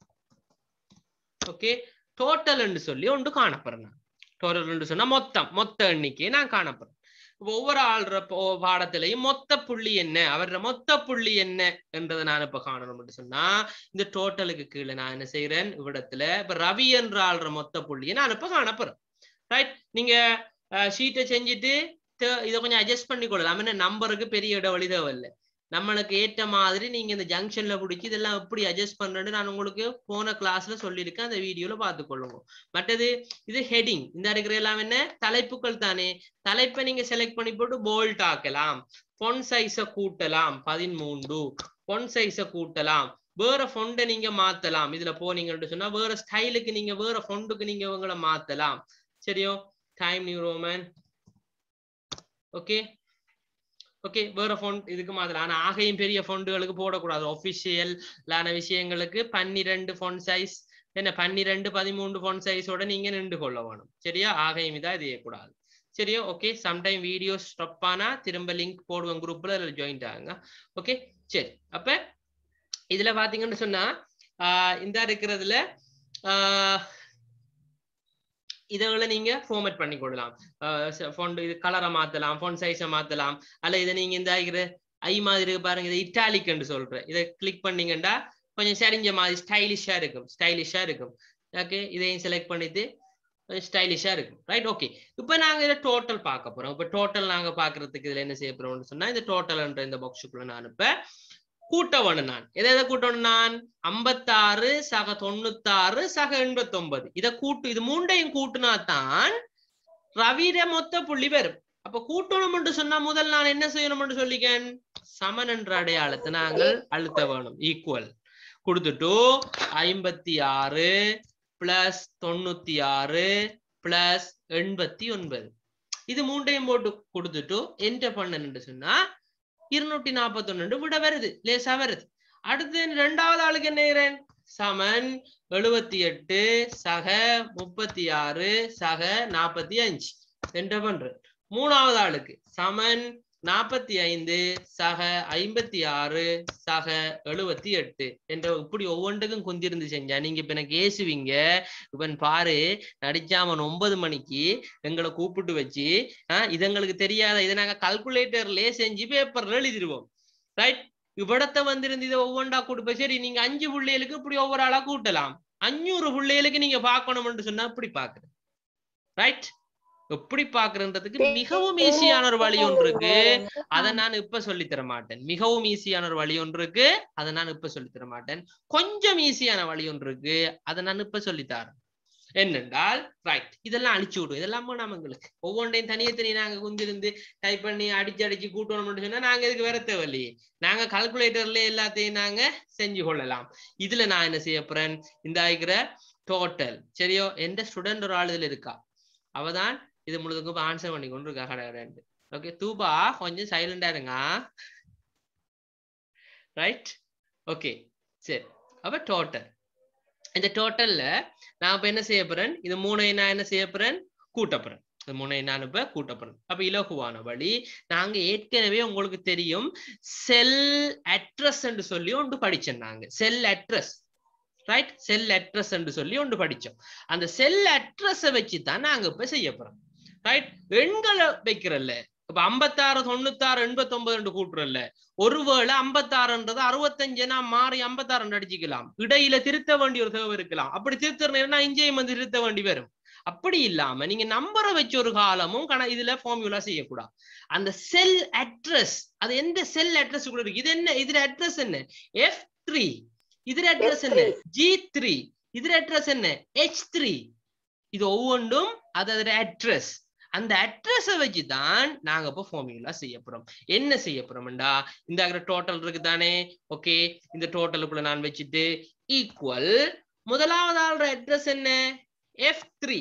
ஓகே, டோட்டல் என்று சொல்லி ஒன்று காணப்படுறேன். டோட்டல் என்று சொன்னா மொத்தம், மொத்த எண்ணிக்கையை நான் காணப்படுறேன். ஒவ்வொரு ஆள்ற பாடத்திலையும் மொத்த புள்ளி என்ன, அவர மொத்த புள்ளி என்ன என்றதை நான் இப்ப காணணும் சொன்னா இந்த டோட்டலுக்கு கீழே நான் என்ன செய்யறேன், இவ்விடத்துல இப்ப ரவி என்ற ஆள்ற மொத்த புள்ளியை நான் இப்ப காணப்படுறேன். ரைட், நீங்க ஷீட்டை செஞ்சுட்டு இதை கொஞ்சம் அட்ஜஸ்ட் பண்ணி கொள்ளலாம். என்ன நம்பருக்கு பெரிய இட வழி தேவையில்லை, நம்மளுக்கு ஏற்ற மாதிரி நீங்க இந்த ஜங்ஷன்ல பிடிச்சி இதெல்லாம் எப்படி அட்ஜஸ்ட் பண்றேன்னு நான் உங்களுக்கு போன கிளாஸ்ல சொல்லியிருக்கேன், அந்த வீடியோல பார்த்துக்கொள்ளுங்க. மற்றது இது ஹெட்டிங், இந்த இருக்கிற எல்லாம் என்ன தலைப்புகள் தானே, தலைப்பை நீங்க செலக்ட் பண்ணி போட்டு போல்ட் ஆக்கலாம், பொன் சைஸ கூட்டலாம், பதிமூன்று பொன் சைஸ கூட்டலாம், வேற ஃபொண்டை நீங்க மாத்தலாம். இதுல போனீங்கன்னு சொன்னா வேற ஸ்டைலுக்கு நீங்க வேற ஃபொண்டுக்கு நீங்க உங்களை மாத்தலாம். சரியோ? Time new Roman. Okay okay வேற ஃபொண்ட் இதுக்கு மாத்தலாம். ஆனா ஆகையும் பெரிய ஃபொண்டுகளுக்கு போடக்கூடாது. ஒபிஷியலான விஷயங்களுக்கு பன்னிரண்டு ஃபொண்ட் சைஸ் என்ன பன்னிரண்டு பதிமூன்று ஃபொண்ட் சைஸோட நீங்க நின்று கொள்ள வேணும். சரியா? ஆகையும் இதா இது செய்யக்கூடாது. சரியா? ஓகே சம்டைம் வீடியோ ஸ்டாப் ஆனா திரும்ப லிங்க் போடுவோம் குரூப்ல, அதுல ஜாயின் ஆகுங்க. ஓகே சரி. அப்ப இதுல பாத்தீங்கன்னு சொன்னா ஆஹ் இந்த இருக்கிறதுல ஆஹ் இதோட நீங்க ஃபார்மேட் பண்ணி கொள்ளலாம். ஃபொண்ட் இது கலரை மாத்தலாம், ஃபொண்ட் சைஸை மாத்தலாம். அல்ல இதை நீங்க இந்த ஆகிற ஐ மாதிரி இருக்கு பாருங்க, இதை இட்டாலிக்னு சொல்றேன். இதை கிளிக் பண்ணீங்கன்னா கொஞ்சம் சரிஞ்ச மாதிரி ஸ்டைலிஷா இருக்கும், ஸ்டைலிஷா இருக்கும். ஓகே இதையும் செலக்ட் பண்ணிட்டு ஸ்டைலிஷா இருக்கும். ரைட் ஓகே இப்போ நாங்க இதை டோட்டல் பார்க்க போறோம். இப்போ டோட்டல் நாங்க பாக்குறதுக்கு இதுல என்ன செய்ய போறோம்னு சொன்னா இந்த டோட்டல்ன்ற இந்த பாக்ஸுக்குள்ள நான் இப்ப கூட்டவணும். நான் எதை எதை கூட்டணும்? நான் ஐம்பத்தாறு சக தொண்ணூத்தாறு சக எண்பத்தி ஒன்பது இதை கூட்டு, இது மூண்டையும் கூட்டுனா தான் ரவிட மொத்த புள்ளி வரும். அப்ப கூட்டணும் என்று சொன்னா முதல் நான் என்ன செய்யணும் என்று சொல்லிக்கேன், சமன் என்ற அடையாளத்தை நாங்கள் அழுத்த வேணும். ஈக்குவல் கொடுத்துட்டு ஐம்பத்தி ஆறு பிளஸ் தொண்ணூத்தி ஆறு பிளஸ் எண்பத்தி ஒன்பது இது மூண்டையும் போட்டு கொடுத்துட்டு என்டர் பண்ணு சொன்னா இருநூற்றி நாற்பத்தி ஒன்னு விட வருது, லேசா வருது. அடுத்து ரெண்டாவது ஆளுக்கு என்ன சமன் எழுபத்தி எட்டு சக முப்பத்தி ஆறு சக நாற்பத்தி அஞ்சு என்டர் பண்ற. மூணாவது ஆளுக்கு சமன் நாற்பத்தி ஐந்து சக ஐம்பத்தி ஆறு சக எழுபத்தி எட்டு என்ற இப்படி ஒவ்வொன்றுக்கும் குந்திருந்து செஞ்சா நீங்க இப்ப எனக்கு ஏசுவீங்க. இவன் பாரு நடிச்சாமன் ஒன்பது மணிக்கு எங்களை கூப்பிட்டு வச்சு ஆஹ் இது எங்களுக்கு தெரியாத, இதை நாங்க கால்குலேட்டர்லயே செஞ்சு பேப்பர்ல எழுதிடுவோம். ரைட் இவ்விடத்தை வந்திருந்து இதை ஒவ்வொன்றா கூட்டு. சரி நீங்க அஞ்சு பிள்ளைகளுக்கு இப்படி ஒவ்வொரு ஆளா கூட்டலாம். அஞ்சூறு பிள்ளைகளுக்கு நீங்க பார்க்கணும்னு சொன்னா இப்படி பாக்குறேன். ரைட் எப்படி பாக்குறதுக்கு மிகவும் ஈஸியான ஒரு வழி ஒன்று இருக்கு, அதை நான் இப்ப சொல்லி தர மாட்டேன். மிகவும் ஈஸியான ஒரு வழி ஒன்று இருக்கு, அதை நான் இப்ப சொல்லி தர மாட்டேன். கொஞ்சம் ஈஸியான வழி ஒன்று இருக்கு, அதை நான் இப்ப சொல்லித்தரேன். என்னென்றால் ரைட் இதெல்லாம் அழிச்சு விடும். இதெல்லாம் நம்மங்களுக்கு ஒவ்வொன்றையும் தனியே தனியே நாங்க குந்திருந்து டைப் பண்ணி அடிச்சு அடிச்சு கூட்டணும்னு சொன்னா நாங்க இதுக்கு வேற தேவையில்லையே. நாங்க கால்குலேட்டர்ல எல்லாத்தையும் நாங்க செஞ்சு கொள்ளலாம். இதுல நான் என்ன செய்ய போறேன், இந்த ஆகிற டோட்டல் சரியோ எந்த ஸ்டூடெண்ட் ஒரு ஆள் இதுல இருக்கா, அவதான் இது முழுதுக்கும் ஆன்சர் பண்ணி கொண்டு இருக்கா கிடையாது. ஓகே தூபா கொஞ்சம் சைலண்டா இருங்க. ரைட் ஓகே சரி. அப்ப டோட்டல் இந்த டோட்டல்ல நான் இப்ப என்ன செய்ய போறேன், இது மூணை நான் என்ன செய்ய போறேன் கூட்டப்படுறேன். இந்த மூணை நான் இப்ப கூட்டப்படுறேன். அப்ப இலகுவான வழி நாங்க ஏற்கனவே உங்களுக்கு தெரியும் செல் அட்ரஸ் என்று சொல்லி ஒன்று படிச்சோம். நாங்க cell address right cell address என்று சொல்லி ஒன்று படிச்சோம். அந்த செல் அட்ரஸ வச்சுதான் நாங்க இப்ப செய்ய போறோம். ரைட் எண்களை வைக்கிறல்ல, இப்ப ஐம்பத்தாறு தொண்ணூத்தாறு எண்பத்தி ஒன்பது கூட்டுறல்ல, ஒருவேளை ஐம்பத்தாறுன்றது அறுபத்தஞ்சுனா மாறி ஐம்பத்தாறு அடிச்சுக்கலாம். இடையில திருத்த வேண்டிய ஒரு தேவை இருக்கலாம். அப்படி திருத்தா இங்கேயும் வந்து திருத்த வேண்டி வரும். அப்படி இல்லாம நீங்க நம்பரை வச்ச ஒரு காலமும் கண இதுல ஃபார்முலா செய்யக்கூடாது. அந்த செல் அட்ரஸ் அது எந்த செல் அட்ரஸ் கூட இருக்கு. இது என்ன, இதுல அட்ரஸ் என்ன எஃப் த்ரீ, இதுல அட்ரஸ் என்ன ஜி த்ரீ, இதுல அட்ரஸ் என்ன ஹெச் த்ரீ. இது ஒவ்வொன்றும் அது அதோட அட்ரஸ். அந்த அட்ரஸை வச்சுதான் நாங்க இப்போ ஃபார்முலா செய்ய போறோம். என்ன செய்ய போறோம்டா இந்த டோட்டல் இருக்கு தானே. ஓகே இந்த டோட்டலுக்குள்ள நான் வச்சுட்டு ஈக்குவல் முதலாவது ஆளோட அட்ரஸ் என்ன எஃப் த்ரீ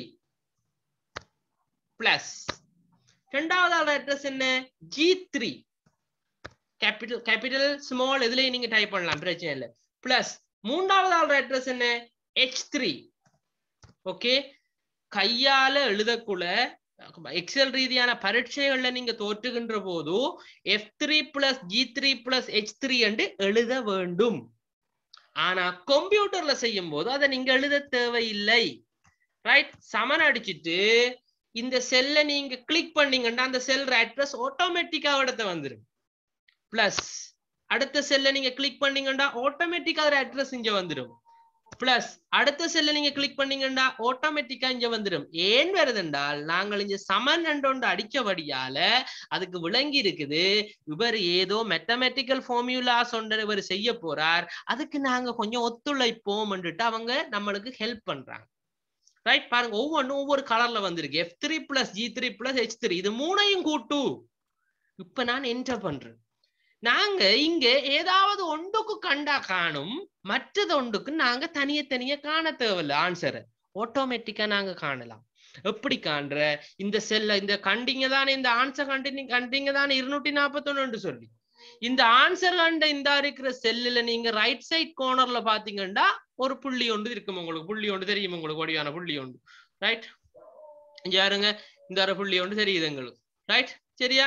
பிளஸ் இரண்டாவது ஆளோட அட்ரஸ் என்ன G three. Capital capital small எதுலயும் நீங்க டைப் பண்ணலாம், பிரச்சனை இல்லை. பிளஸ் மூன்றாவது ஆளோட அட்ரஸ் என்ன ஹெச் த்ரீ. ஓகே கையால எழுதக்குள்ள எக்ஸல் ரீதியான பரீட்சைகள்ல நீங்க தோற்றுகின்ற போது F three plus G three plus H three என்று எழுத வேண்டும். ஆனா கம்ப்யூட்டர்ல செய்யும் போது அதை நீங்க எழுத தேவையில்லை. ரைட் சமன் அடிச்சுட்டு இந்த செல்ல நீங்க கிளிக் பண்ணீங்கன்னா அந்த செல் அட்ரஸ் ஆட்டோமேட்டிக்கா இடத்த வந்துடும். பிளஸ் அடுத்த செல்ல நீங்க கிளிக் பண்ணீங்கன்னா ஆட்டோமேட்டிக்கா அட்ரஸ் இங்க வந்துடும். பிளஸ் அடுத்த செல்ல நீங்க கிளிக் பண்ணீங்கன்னா ஆட்டோமேட்டிக்கா இங்க வந்துடும். ஏன் வருது என்றால் நாங்கள் இங்க சமன் என்று அடிச்சபடியால அதுக்கு விளங்கி இருக்குது இவர் ஏதோ மேத்தமெட்டிக்கல் ஃபார்முலா சொன்ன இவர் செய்ய போறார், அதுக்கு நாங்க கொஞ்சம் ஒத்துழைப்போம் என்றுட்டு அவங்க நம்மளுக்கு ஹெல்ப் பண்றாங்க. ரைட் பாருங்க ஒவ்வொன்றும் ஒவ்வொரு கலர்ல வந்திருக்கு. F three plus G three plus H three இது மூணையும் கூட்டு இப்ப நான் என்டர் பண்றேன். நாங்க இங்க ஏதாவது ஒன்றுக்கு கண்டா காணும், மற்றது ஒன்றுக்கு நாங்க தனிய தனிய காண தேவையில்ல. ஆன்சரை ஆட்டோமேட்டிக்கா நாங்க காணலாம். எப்படி காண்ற? இந்த செல்ல இந்த கண்டிங்க தானே, இந்த ஆன்சர் கண்டி கண்டிங்க தானே இருநூற்றி நாற்பத்தி ஒன்னு சொல்லி, இந்த ஆன்சர் கண்ட இந்த இருக்கிற செல்லுல நீங்க ரைட் சைட் கார்னர்ல பாத்தீங்கன்னா ஒரு புள்ளி ஒன்று இருக்கும். உங்களுக்கு புள்ளி ஒன்று தெரியும், உங்களுக்கு வடிவான புள்ளி ஒன்று. ரைட், இங்க யாருங்க இந்த அரை புள்ளி ஒன்று தெரியுது எங்களுக்கு. ரைட், சரியா?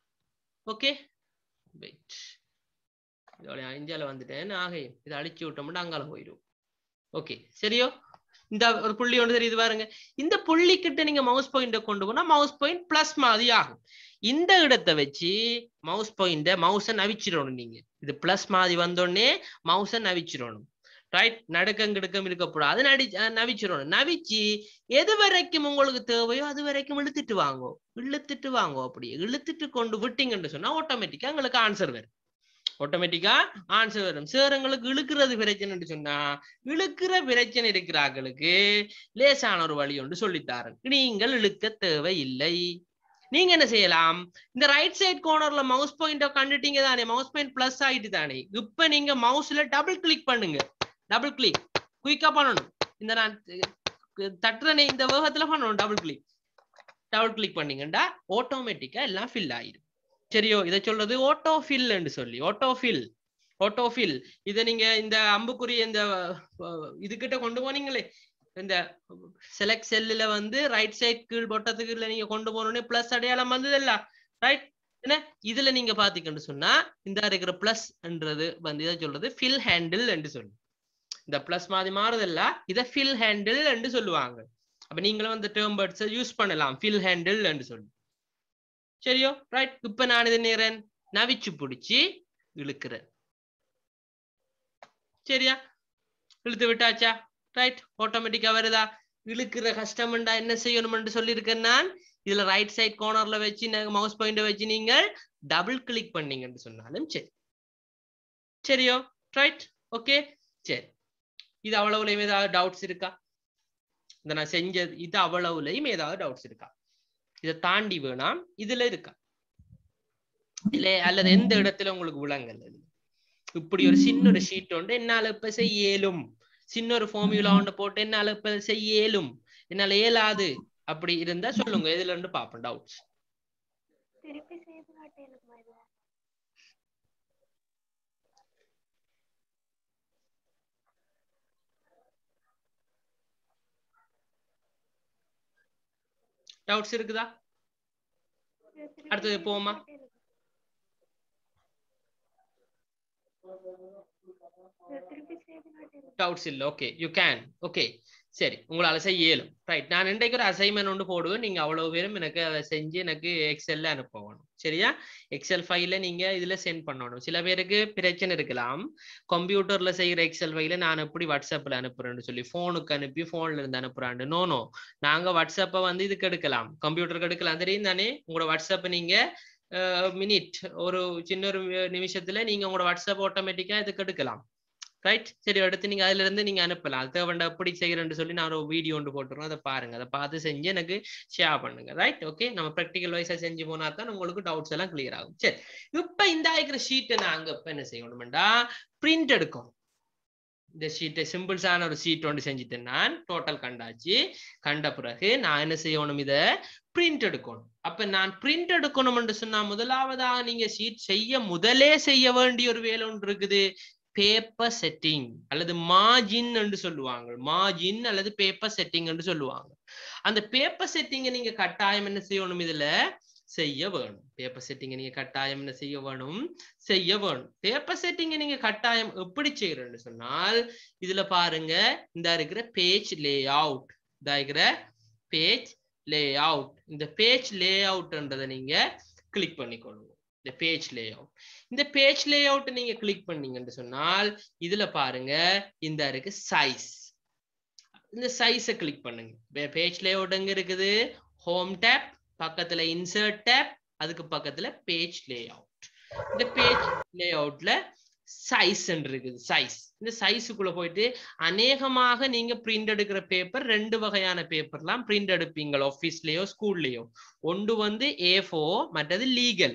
ஓகே, வெயிட், இதோட இந்தியால வந்துட்டேன். ஆகே இதை அழிச்சு விட்டோம்னா அங்கால போயிடும். ஓகே, சரியோ? இந்த ஒரு புள்ளி ஒன்று தெரியுது பாருங்க. இந்த புள்ளி கிட்ட நீங்க மவுஸ் பாயிண்ட கொண்டு போனா மவுஸ் பாயிண்ட் பிளஸ் மாதிரி ஆகும். இந்த இடத்தை வச்சு மவுஸ் பாயிண்ட மவுஸை நவிச்சிடணும். நீங்க இது பிளஸ் மாதிரி வந்தோடனே மவுஸை நவிச்சிடணும். ரைட், நடுக்கம் கிடுக்கம் இருக்கக்கூடாது, நடி நவிச்சிடணும். நவிச்சு எது வரைக்கும் உங்களுக்கு தேவையோ அது வரைக்கும் இழுத்துட்டு வாங்கோ, இழுத்துட்டு வாங்கோ. அப்படியே இழுத்துட்டு கொண்டு விட்டீங்கன்னு சொன்னா ஆட்டோமேட்டிக்கா உங்களுக்கு ஆன்சர் வரும். ஆட்டோமேட்டிக்கா ஆன்சர் வரும். சார் எங்களுக்கு இழுக்கிறது பிரச்சனை சொன்னா, இழுக்கிற பிரச்சனை இருக்கிறார்களுக்கு லேசான ஒரு வழி ஒன்று சொல்லித்தாரன். நீங்கள் இழுக்க தேவையில்லை. நீங்க என்ன செய்யலாம், இந்த ரைட் சைட் கார்னர்ல மவுஸ் பாயிண்ட கண்டுட்டீங்க தானே, மவுஸ் பாயிண்ட் பிளஸ் ஆயிட்டு தானே. இப்ப நீங்க மவுஸ்ல டபுள் கிளிக் பண்ணுங்க. டபுள் கிளிக் குயிக்கா பண்ணணும். இந்த நான் தட்டுறனே இந்த வேகத்துல பண்ணணும். டபுள் கிளிக் டபுள் கிளிக் பண்ணீங்கன்னா ஆட்டோமேட்டிக்கா எல்லாம் ஃபில் ஆயிடும். சரியோ? இதை சொல்றது ஆட்டோஃபில் என்று சொல்லி. ஆட்டோஃபில் ஆட்டோஃபில் இதை நீங்க இந்த அம்புக்குரிய இந்த இதுகிட்ட கொண்டு போனீங்களே, இந்த செலக்ட் செல்லுல வந்து ரைட் சைட் கீழ் பொட்டத்துக்கு நீங்க கொண்டு போனோடனே பிளஸ் அடையாளம் வந்தது இல்ல. ரைட், என்ன இதுல நீங்க பாத்தீங்கன்னு சொன்னா இந்த இருக்கிற பிளஸ் என்றது வந்து இதை சொல்றது ஃபில் ஹேண்டில் என்று சொல்லி. இந்த பிளஸ் மாதிரி மாறுதல்ல, இதை ஃபில் ஹேண்டில் என்று சொல்லுவாங்க. அப்ப நீங்களும் இந்த டேர்ம் வேர்ட்ஸ் யூஸ் பண்ணலாம், ஃபில் ஹேண்டில் என்று சொல்லி. சரியோ? ரைட், இப்ப நான் இது நேரன் நவிச்சு பிடிச்சி இழுக்கிறேன். சரியா? இழுத்து விட்டாச்சா? ரைட், ஆட்டோமேட்டிக்கா வருதா? இழுக்கிற கஷ்டம்டா என்ன செய்யணும்னு சொல்லியிருக்கேன் நான். இதுல ரைட் சைட் கார்னர்ல வச்சு மவுஸ் பாயிண்ட வச்சு நீங்கள் டபுள் கிளிக் பண்ணீங்கன்னு சொன்னாலும் சரி. சரியோ? ரைட், ஓகே, சரி. இது அவ்வளவுலயும் ஏதாவது டவுட்ஸ் இருக்கா? இந்த நான் செஞ்சது இது அவ்வளவுலயும் ஏதாவது டவுட்ஸ் இருக்கா? இதை தாண்டி வேணாம் இதுல இருக்கா இல்ல, அல்லது எந்த இடத்துல உங்களுக்கு விளங்கல? இப்படி ஒரு சின்ன ஒரு ஷீட் ஒன்று என்னால இப்ப செய்யலும், சின்ன ஒரு ஃபார்முலா ஒன்று போட்டு என்னால இப்ப செய்யலும், என்னால இயலாது அப்படி இருந்தா சொல்லுங்க, எதுல இருந்து பாப்போம் டவுட்ஸ். டவுட்ஸ் இருக்குதா? அடுத்தது போமா? டவுட்ஸ் இல்ல. Okay, you can. ஓகே, சரி, உங்களால செய்ய இயலும். ரைட், நான் இன்றைக்கு ஒரு அசைன்மெண்ட் ஒன்று போடுவேன். நீங்க அவ்வளவு பேரும் எனக்கு அதை செஞ்சு எனக்கு எக்ஸெல்ல அனுப்பணும். சரியா? எக்ஸெல் ஃபைல நீங்க இதுல சென்ட் பண்ணணும். சில பேருக்கு பிரச்சனை இருக்கலாம், கம்ப்யூட்டர்ல செய்யற எக்ஸெல் ஃபைல நான் எப்படி வாட்ஸ்அப்ல அனுப்புறேன்னு சொல்லி போனுக்கு அனுப்பி போன்ல இருந்து அனுப்புறாண்டு. நோ நோ, நாங்க வாட்ஸ்அப்பை வந்து இதுக்கு எடுக்கலாம், கம்ப்யூட்டருக்கு எடுக்கலாம். தெரியும் தானே? உங்களோட வாட்ஸ்அப் நீங்க மினிட் ஒரு சின்ன ஒரு நிமிஷத்துல நீங்க உங்களோட வாட்ஸ்அப் ஆட்டோமேட்டிக்கா இதுக்கு எடுக்கலாம். ரைட், சரி, எடுத்து நீங்க அதுல இருந்து நீங்க அனுப்பலாம். அது தேவைண்டா எப்படி செய்யறேன்னு சொல்லி நான் ஒரு வீடியோ ஒன்று போட்டுருவோம், அதை பாருங்க, அதை பார்த்து செஞ்சு எனக்கு ஷேர் பண்ணுங்க. Right, okay. நம்ம ப்ராக்டிகல் வைஸா செஞ்சு போனா தான் உங்களுக்கு டவுட்ஸ் எல்லாம் கிளியர் ஆகும். சரி, இப்ப இந்த ஆகிற ஷீட்டை நாங்க இப்ப என்ன செய்யணும்டா, பிரிண்ட் எடுக்கும். இந்த ஷீட்டை சிம்பிள்ஸான ஒரு ஷீட் ஒன்று செஞ்சுட்டேன் நான். டோட்டல் கண்டாச்சு. கண்ட பிறகு நான் என்ன செய்யணும், இதை பிரிண்ட் எடுக்கணும். அப்ப நான் பிரிண்ட் எடுக்கணும்னு சொன்னா முதலாவதாக நீங்க ஷீட் செய்ய முதலே செய்ய வேண்டிய ஒரு வேலை ஒன்று இருக்குது, பேப்பர் செட்டிங் அல்லது மார்ஜின் என்று சொல்லுவாங்க. மார்ஜின் அல்லது பேப்பர் செட்டிங் என்று சொல்லுவாங்க. அந்த பேப்பர் செட்டிங்கை நீங்க கட்டாயம் என்ன செய்யணும், இதுல செய்ய வேணும். பேப்பர் செட்டிங்கை நீங்க கட்டாயம் என்ன செய்ய வேணும், செய்ய வேணும். பேப்பர் செட்டிங்கை நீங்க கட்டாயம் எப்படி செய்யறேன்னு சொன்னால், இதுல பாருங்க, இந்த இருக்கிற பேஜ் லே அவுட், இந்த இருக்கிற பேஜ் லே அவுட், இந்த பேஜ் லே அவுட்ன்றதை நீங்க கிளிக் பண்ணிக்கொள்ளுங்க. இந்த பேஜ் லே அவுட், இந்த பேஜ் லே அவுட் நீங்க கிளிக் பண்ணீங்கன்னு சொன்னால் இதுல பாருங்க, இந்த இருக்கு சைஸ். இந்த சைஸை கிளிக் பண்ணுங்க. பேஜ் லே அவுட் எங்க இருக்குது, ஹோம் டேப், பக்கத்துல இன்சர்ட் டேப், அதுக்கு பக்கத்துல பேஜ் லே அவுட். இந்த பேஜ் லே அவுட்ல சைஸ் இருக்குது. சைஸ், இந்த சைஸுக்குள்ள போயிட்டு அநேகமாக நீங்க பிரிண்ட் எடுக்கிற பேப்பர் ரெண்டு வகையான பேப்பர்லாம் பிரிண்ட் எடுப்பீங்க ஆபீஸ்லயோ ஸ்கூல்லயோ. ஒன்று வந்து ஏ ஃபோர், மற்றது லீகல்.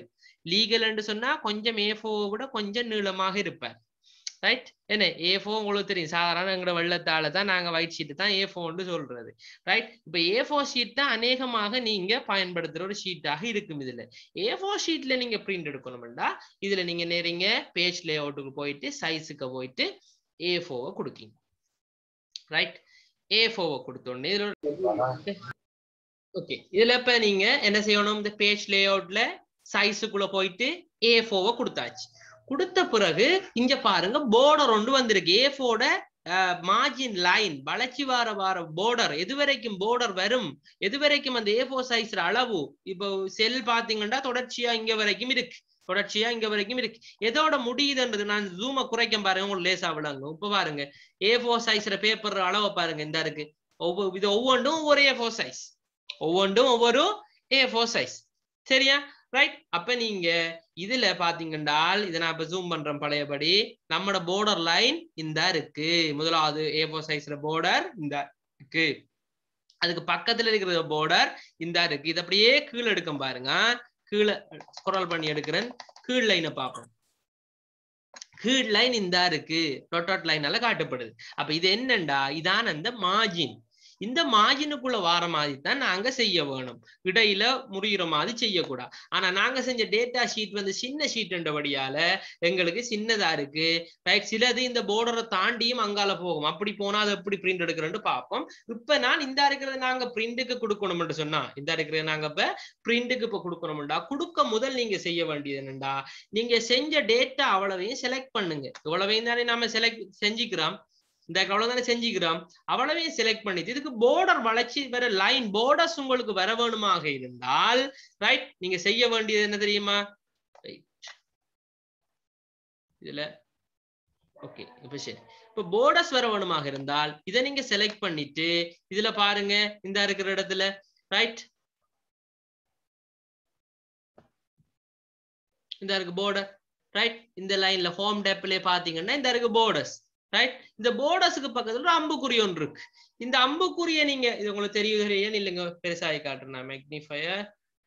லீகல் என்று சொன்னா கொஞ்சம் ஏ ஃபோரை விட கொஞ்சம் நீளமாக இருப்பார் ரைட் என்ன ஏ ஃபோர் உங்களுக்கு தெரியும் சாதாரண எங்களோட வெள்ளத்தால தான் நாங்க ஒயிட் ஷீட் தான் ஏ ஃபோர்னு சொல்றது ரைட் இப்ப ஏ ஃபோர் ஷீட் தான் அநேகமாக நீங்க பயன்படுத்துற ஒரு ஷீட்டாக இருக்கும் இதுல ஏ ஃபோர் ஷீட்ல நீங்க பிரிண்ட் எடுக்கணும்டா இதுல நீங்க நேரீங்க பேஜ் லே அவுட்டுக்கு போயிட்டு சைஸுக்கு போயிட்டு ஏ ஃபோரை கொடுக்கீங்க ரைட் ஏ ஃபோரை கொடுத்தோடனே இதுல ஓகே இதுல இப்ப நீங்க என்ன செய்யணும் இந்த பேஜ் லே அவுட்ல சைஸுக்குள்ள போயிட்டு ஏ ஃபோரை கொடுத்தாச்சு கொடுத்த பிறகு இங்க பாருங்க border ஒன்று வந்திருக்கு ஏ ஃபோர் மார்ஜின் லைன் வளைச்சி வார வார border எது வரைக்கும் border வரும் எது வரைக்கும் அந்த ஏ ஃபோர் சைஸ் அளவு இப்போ செல் பாத்தீங்கன்னா தொடர்ச்சியா இங்க வரைக்கும் இருக்கு தொடர்ச்சியா இங்க வரைக்கும் இருக்கு எதோட முடியுதுன்றது நான் ஜூமை குறைக்க பாருங்க உங்களுக்கு லேசா விளங்கும் இப்ப பாருங்க ஏ ஃபோர் சைஸ்ல பேப்பர் அளவை பாருங்க இந்த இருக்கு ஒவ்வொரு இது ஒவ்வொன்றும் ஒவ்வொரு ஏ ஃபோர் சைஸ் ஒவ்வொன்றும் ஒவ்வொரு ஏ ஃபோர் சைஸ் சரியா ரைட் அப்ப நீங்க இதுல பாத்தீங்கன்னால் இதை நான் இப்ப ஜூம் பண்றேன் பழையபடி நம்மட border லைன் இந்த இருக்கு முதலாவது ஏ ஃபோர் சைஸ்ல border இந்த இருக்கு அதுக்கு பக்கத்துல இருக்கிற border இந்த இருக்கு இது அப்படியே கீழே எடுக்கும் பாருங்க கீழே ஸ்க்ரோல் பண்ணி எடுக்கிறேன் கீழ் லைனை பார்ப்போம் கீழ் லைன் இந்த இருக்கு டாட் டாட் லைனால காட்டப்படுது அப்ப இது என்னண்டா இதான் அந்த மார்ஜின் இந்த மார்ஜினுக்குள்ள வார மாதிரி தான் நாங்க செய்ய வேணும் இடையில முறிகிற மாதிரி செய்யக்கூடாது ஆனா நாங்க செஞ்ச டேட்டா ஷீட் வந்து சின்ன ஷீட்ன்றபடியால எங்களுக்கு சின்னதா இருக்கு ரைட் சிலது இந்த border தாண்டியும் அங்கால போகும் அப்படி போனா அது எப்படி பிரிண்ட் எடுக்கிறேன்னு பார்ப்போம் இப்ப நான் இந்த இருக்கிறத நாங்க பிரிண்ட்டுக்கு கொடுக்கணும்னு சொன்னா இந்த இருக்கிறத நாங்க இப்ப பிரிண்ட்டுக்கு இப்ப கொடுக்கணும்டா கொடுக்க முதல் நீங்க செய்ய வேண்டியது என்னண்டா நீங்க செஞ்ச டேட்டா அவ்வளவையும் செலக்ட் பண்ணுங்க இவ்வளவையும் தானே நாம செலக்ட் செஞ்சுக்கிறோம் இந்த அவ்வளவுதானே செஞ்சுக்கிறோம் அவ்வளவையும் செலக்ட் பண்ணிட்டு இதுக்கு border வளைச்சி வர லைன் borders உங்களுக்கு வர வேணுமாக இருந்தால் ரைட் நீங்க செய்ய வேண்டியது என்ன தெரியுமா இதுல ஓகே இப்ப சரி இப்ப borders வர வேணுமாக இருந்தால் இதை நீங்க செலக்ட் பண்ணிட்டு இதுல பாருங்க இந்த இருக்கிற இடத்துல ரைட் இந்த இருக்கு border ரைட் இந்த லைன்ல ஹோம் டேப்ல பாத்தீங்கன்னா இந்த இருக்கு borders ரைட் இந்த bordersக்கு பக்கத்துல அம்புக்குறி ஒன்று இருக்கு இந்த அம்புக்குறியை நீங்க இது உங்களுக்கு தெரியுது இல்லைங்க பெருசாகி காட்டுறேன் மேக்னிஃபயர்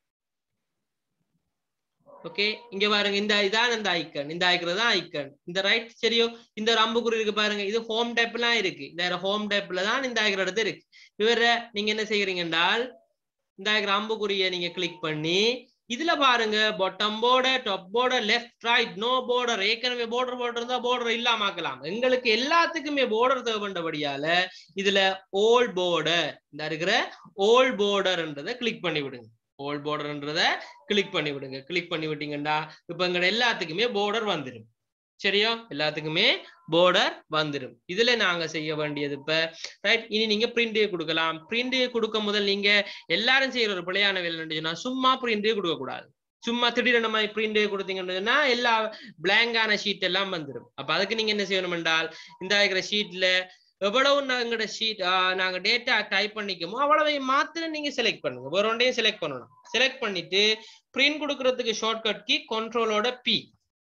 ஓகே இங்க பாருங்க இந்த இதான் இந்த ஐக்கன் இந்த ஐக்கன் தான் ஐக்கன் இந்த ரைட் சரியோ இந்த ஒரு அம்புக்குறி இருக்கு பாருங்க இது ஹோம் டேப்லாம் இருக்கு இந்த ஹோம் டேப்ல தான் இந்த ஐக்கன் இடத்து இருக்கு இவர நீங்க என்ன செய்யறீங்க என்றால் இந்த ஐக்கன் அம்புக்குறியை நீங்க கிளிக் பண்ணி இதுல பாருங்க bottom border top border left right no border ஏற்கனவே border border இருந்தா border இல்லாம ஆக்கலாம் எங்களுக்கு எல்லாத்துக்குமே border தேவைப்பட்டபடியால இதுல all border இந்த இருக்கிற all borderன்றதை கிளிக் பண்ணி விடுங்க all borderன்றதை கிளிக் பண்ணி விடுங்க கிளிக் பண்ணி விட்டீங்கன்னா இப்ப எங்க எல்லாத்துக்குமே border வந்துடும் சரியா எல்லாத்துக்குமே border வந்துடும் இதுல நாங்க செய்ய வேண்டியது இப்ப ரைட் இனி நீங்க பிரிண்ட் கொடுக்கலாம் பிரிண்ட் கொடுக்க முதல் நீங்க எல்லாரும் செய்யற ஒரு பிழையான வேலை சொன்னா சும்மா பிரிண்ட் கொடுக்க கூடாது சும்மா திடீரென மாதிரி பிரிண்ட் கொடுத்தீங்கன்னா எல்லா பிளாங்கான ஷீட் எல்லாம் வந்துடும் அப்ப அதுக்கு நீங்க என்ன செய்யணும் என்றால் இந்த இருக்கிற ஷீட்ல எவ்வளவு நாங்களோட ஷீட் நாங்க டேட்டா டைப் பண்ணிக்கோமோ அவ்வளவையும் மாத்திரம் நீங்க செலக்ட் பண்ணுங்க வேற ஒன்றையும் செலக்ட் பண்ணணும் செலக்ட் பண்ணிட்டு பிரிண்ட் கொடுக்கறதுக்கு ஷார்ட்கட் கீ கண்ட்ரோலோட பி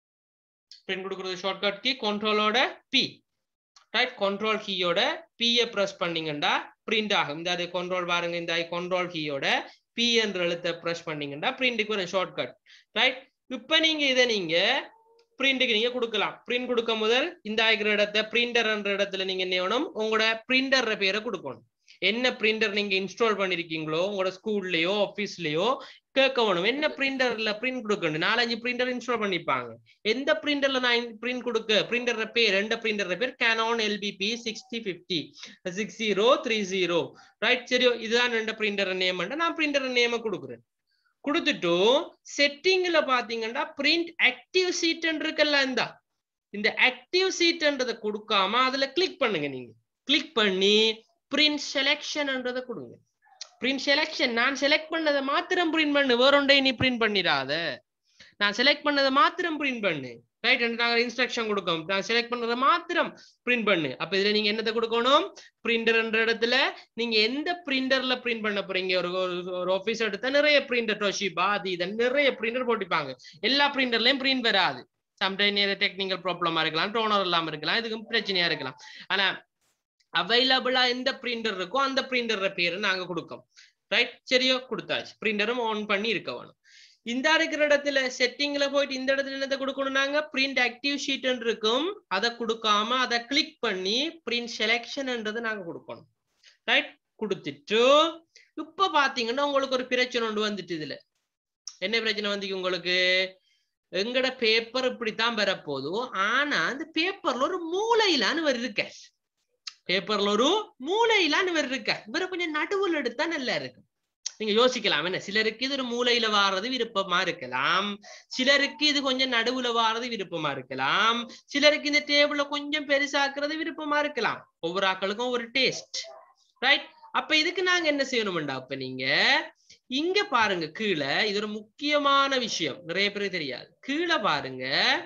பிரிண்ட் கொடுக்கிறது ஷார்ட்கட் கீ கண்ட்ரோலோட பி ரைட் கண்ட்ரோல் கீயோட பியை பிரஸ் பண்ணீங்கன்னா பிரிண்ட் ஆகும் இந்த அது கண்ட்ரோல் பாருங்க இந்த கண்ட்ரோல் கீயோட பி என்ற எழுத்தை பிரஸ் பண்ணீங்கன்னா பிரிண்ட்டுக்கு ஒரு ஷார்ட்கட் ரைட் இப்ப நீங்க இதை நீங்க பிரிண்ட்டுக்கு நீங்க கொடுக்கலாம் பிரிண்ட் கொடுக்க முதல் இந்த ஆகிற இடத்த பிரிண்டர் என்ற இடத்துல நீங்க என்ன வேணும் உங்களோட பிரிண்டர் பேரை கொடுக்கணும் என்ன பிரிண்டர் நீங்க இன்ஸ்டால் பண்ணிருக்கீங்களோ உங்களோட ஸ்கூல்லயோ ஆபீஸ்லயோ கேட்க வேணும் என்ன பிரிண்டர்ல பிரிண்ட் கொடுக்கணும் நாலஞ்சு பிரிண்டர் இன்ஸ்டால் பண்ணிப்பாங்க எந்த பிரிண்டர்ல நான் பிரிண்ட் கொடுக்க பிரிண்டர் பேர் எந்த பிரிண்டர் பேர் Canon L B P sixty fifty six zero three zero right சரியோ இதுதான் ரெண்டு பிரிண்டர் நேம் நான் பிரிண்டர் நேம கொடுக்குறேன் கொடுத்துட்டு செட்டிங்ல பாத்தீங்கன்னா பிரிண்ட் ஆக்டிவ் சீட் இருக்குல்ல இந்த இந்த ஆக்டிவ் சீட்ன்றதை கொடுக்காம அதுல கிளிக் பண்ணுங்க நீங்க கிளிக் பண்ணி பிரிண்ட் செலக்ஷன்ன்றதை கொடுங்க பிரிண்ட் செலக்ஷன் நான் செலக்ட் பண்ணதை மாத்திரம் பிரிண்ட் பண்ணு வேற ஒன்றை நீ பிரிண்ட் பண்ணிடாத நான் செலக்ட் பண்ணதை மாத்திரம் பிரிண்ட் பண்ணு ரைட் நாங்க இன்ஸ்ட்ரக்ஷன் கொடுக்கோம் நான் செலக்ட் பண்ணதை மாத்திரம் பிரிண்ட் பண்ணு அப்ப இதுல நீங்க என்னத்தை கொடுக்கணும் பிரிண்டர் என்ற இடத்துல நீங்க எந்த பிரிண்டர்ல பிரிண்ட் பண்ண போறீங்க ஒரு ஒரு ஆபீஸ் எடுத்தா நிறைய பிரிண்டர் டோஷிபா அது இதை நிறைய பிரிண்டர் போட்டிப்பாங்க எல்லா பிரிண்டர்லயும் பிரிண்ட் வராது சம்டைம் டெக்னிக்கல் ப்ராப்ளமா இருக்கலாம் டோனர் இல்லாம இருக்கலாம் இதுக்கும் பிரச்சனையா இருக்கலாம் ஆனா அவைலபிளா எந்த பிரிண்டர் இருக்கோ அந்த பிரிண்டர் பேரு நாங்க கொடுக்கோம் ரைட் சரியோ கொடுத்தாச்சு பிரிண்டரும் ஆன் பண்ணி இருக்க வேணும் இந்த இருக்கிற இடத்துல செட்டிங்ல போயிட்டு இந்த இடத்துல என்னத்தை கொடுக்கணும் நாங்க பிரிண்ட் ஆக்டிவ் ஷீட் இருக்கும் அதை கொடுக்காம அதை கிளிக் பண்ணி பிரிண்ட் செலக்ஷன்ன்றது நாங்க கொடுக்கணும் ரைட் கொடுத்துட்டு இப்ப பாத்தீங்கன்னா உங்களுக்கு ஒரு பிரச்சனை ஒன்று வந்துட்டு இதுல என்ன பிரச்சனை வந்து உங்களுக்கு எங்கட பேப்பர் இப்படித்தான் பெறப்போதோ ஆனா அந்த பேப்பர்ல ஒரு மூளையிலான்னு வருது இருக்க பேப்பர்ல ஒரு மூளையிலான்னு வருது இருக்க இவரை கொஞ்சம் நடுவில் எடுத்தா நல்லா இருக்கு நீங்க யோசிக்கலாம் என்ன சிலருக்கு இது ஒரு மூலையில வாரது விருப்பமா இருக்கலாம் சிலருக்கு இது கொஞ்சம் நடுவுல வாரது விருப்பமா இருக்கலாம் சிலருக்கு இந்த டேபிள கொஞ்சம் பெருசாக்குறது விருப்பமா இருக்கலாம் ஒவ்வொரு ஆக்களுக்கும் ஒரு டேஸ்ட் ரைட் அப்ப இதுக்கு நாங்க என்ன செய்யணும்டா அப்ப நீங்க இங்க பாருங்க கீழே இது ஒரு முக்கியமான விஷயம் நிறைய பேருக்கு தெரியாது கீழே பாருங்க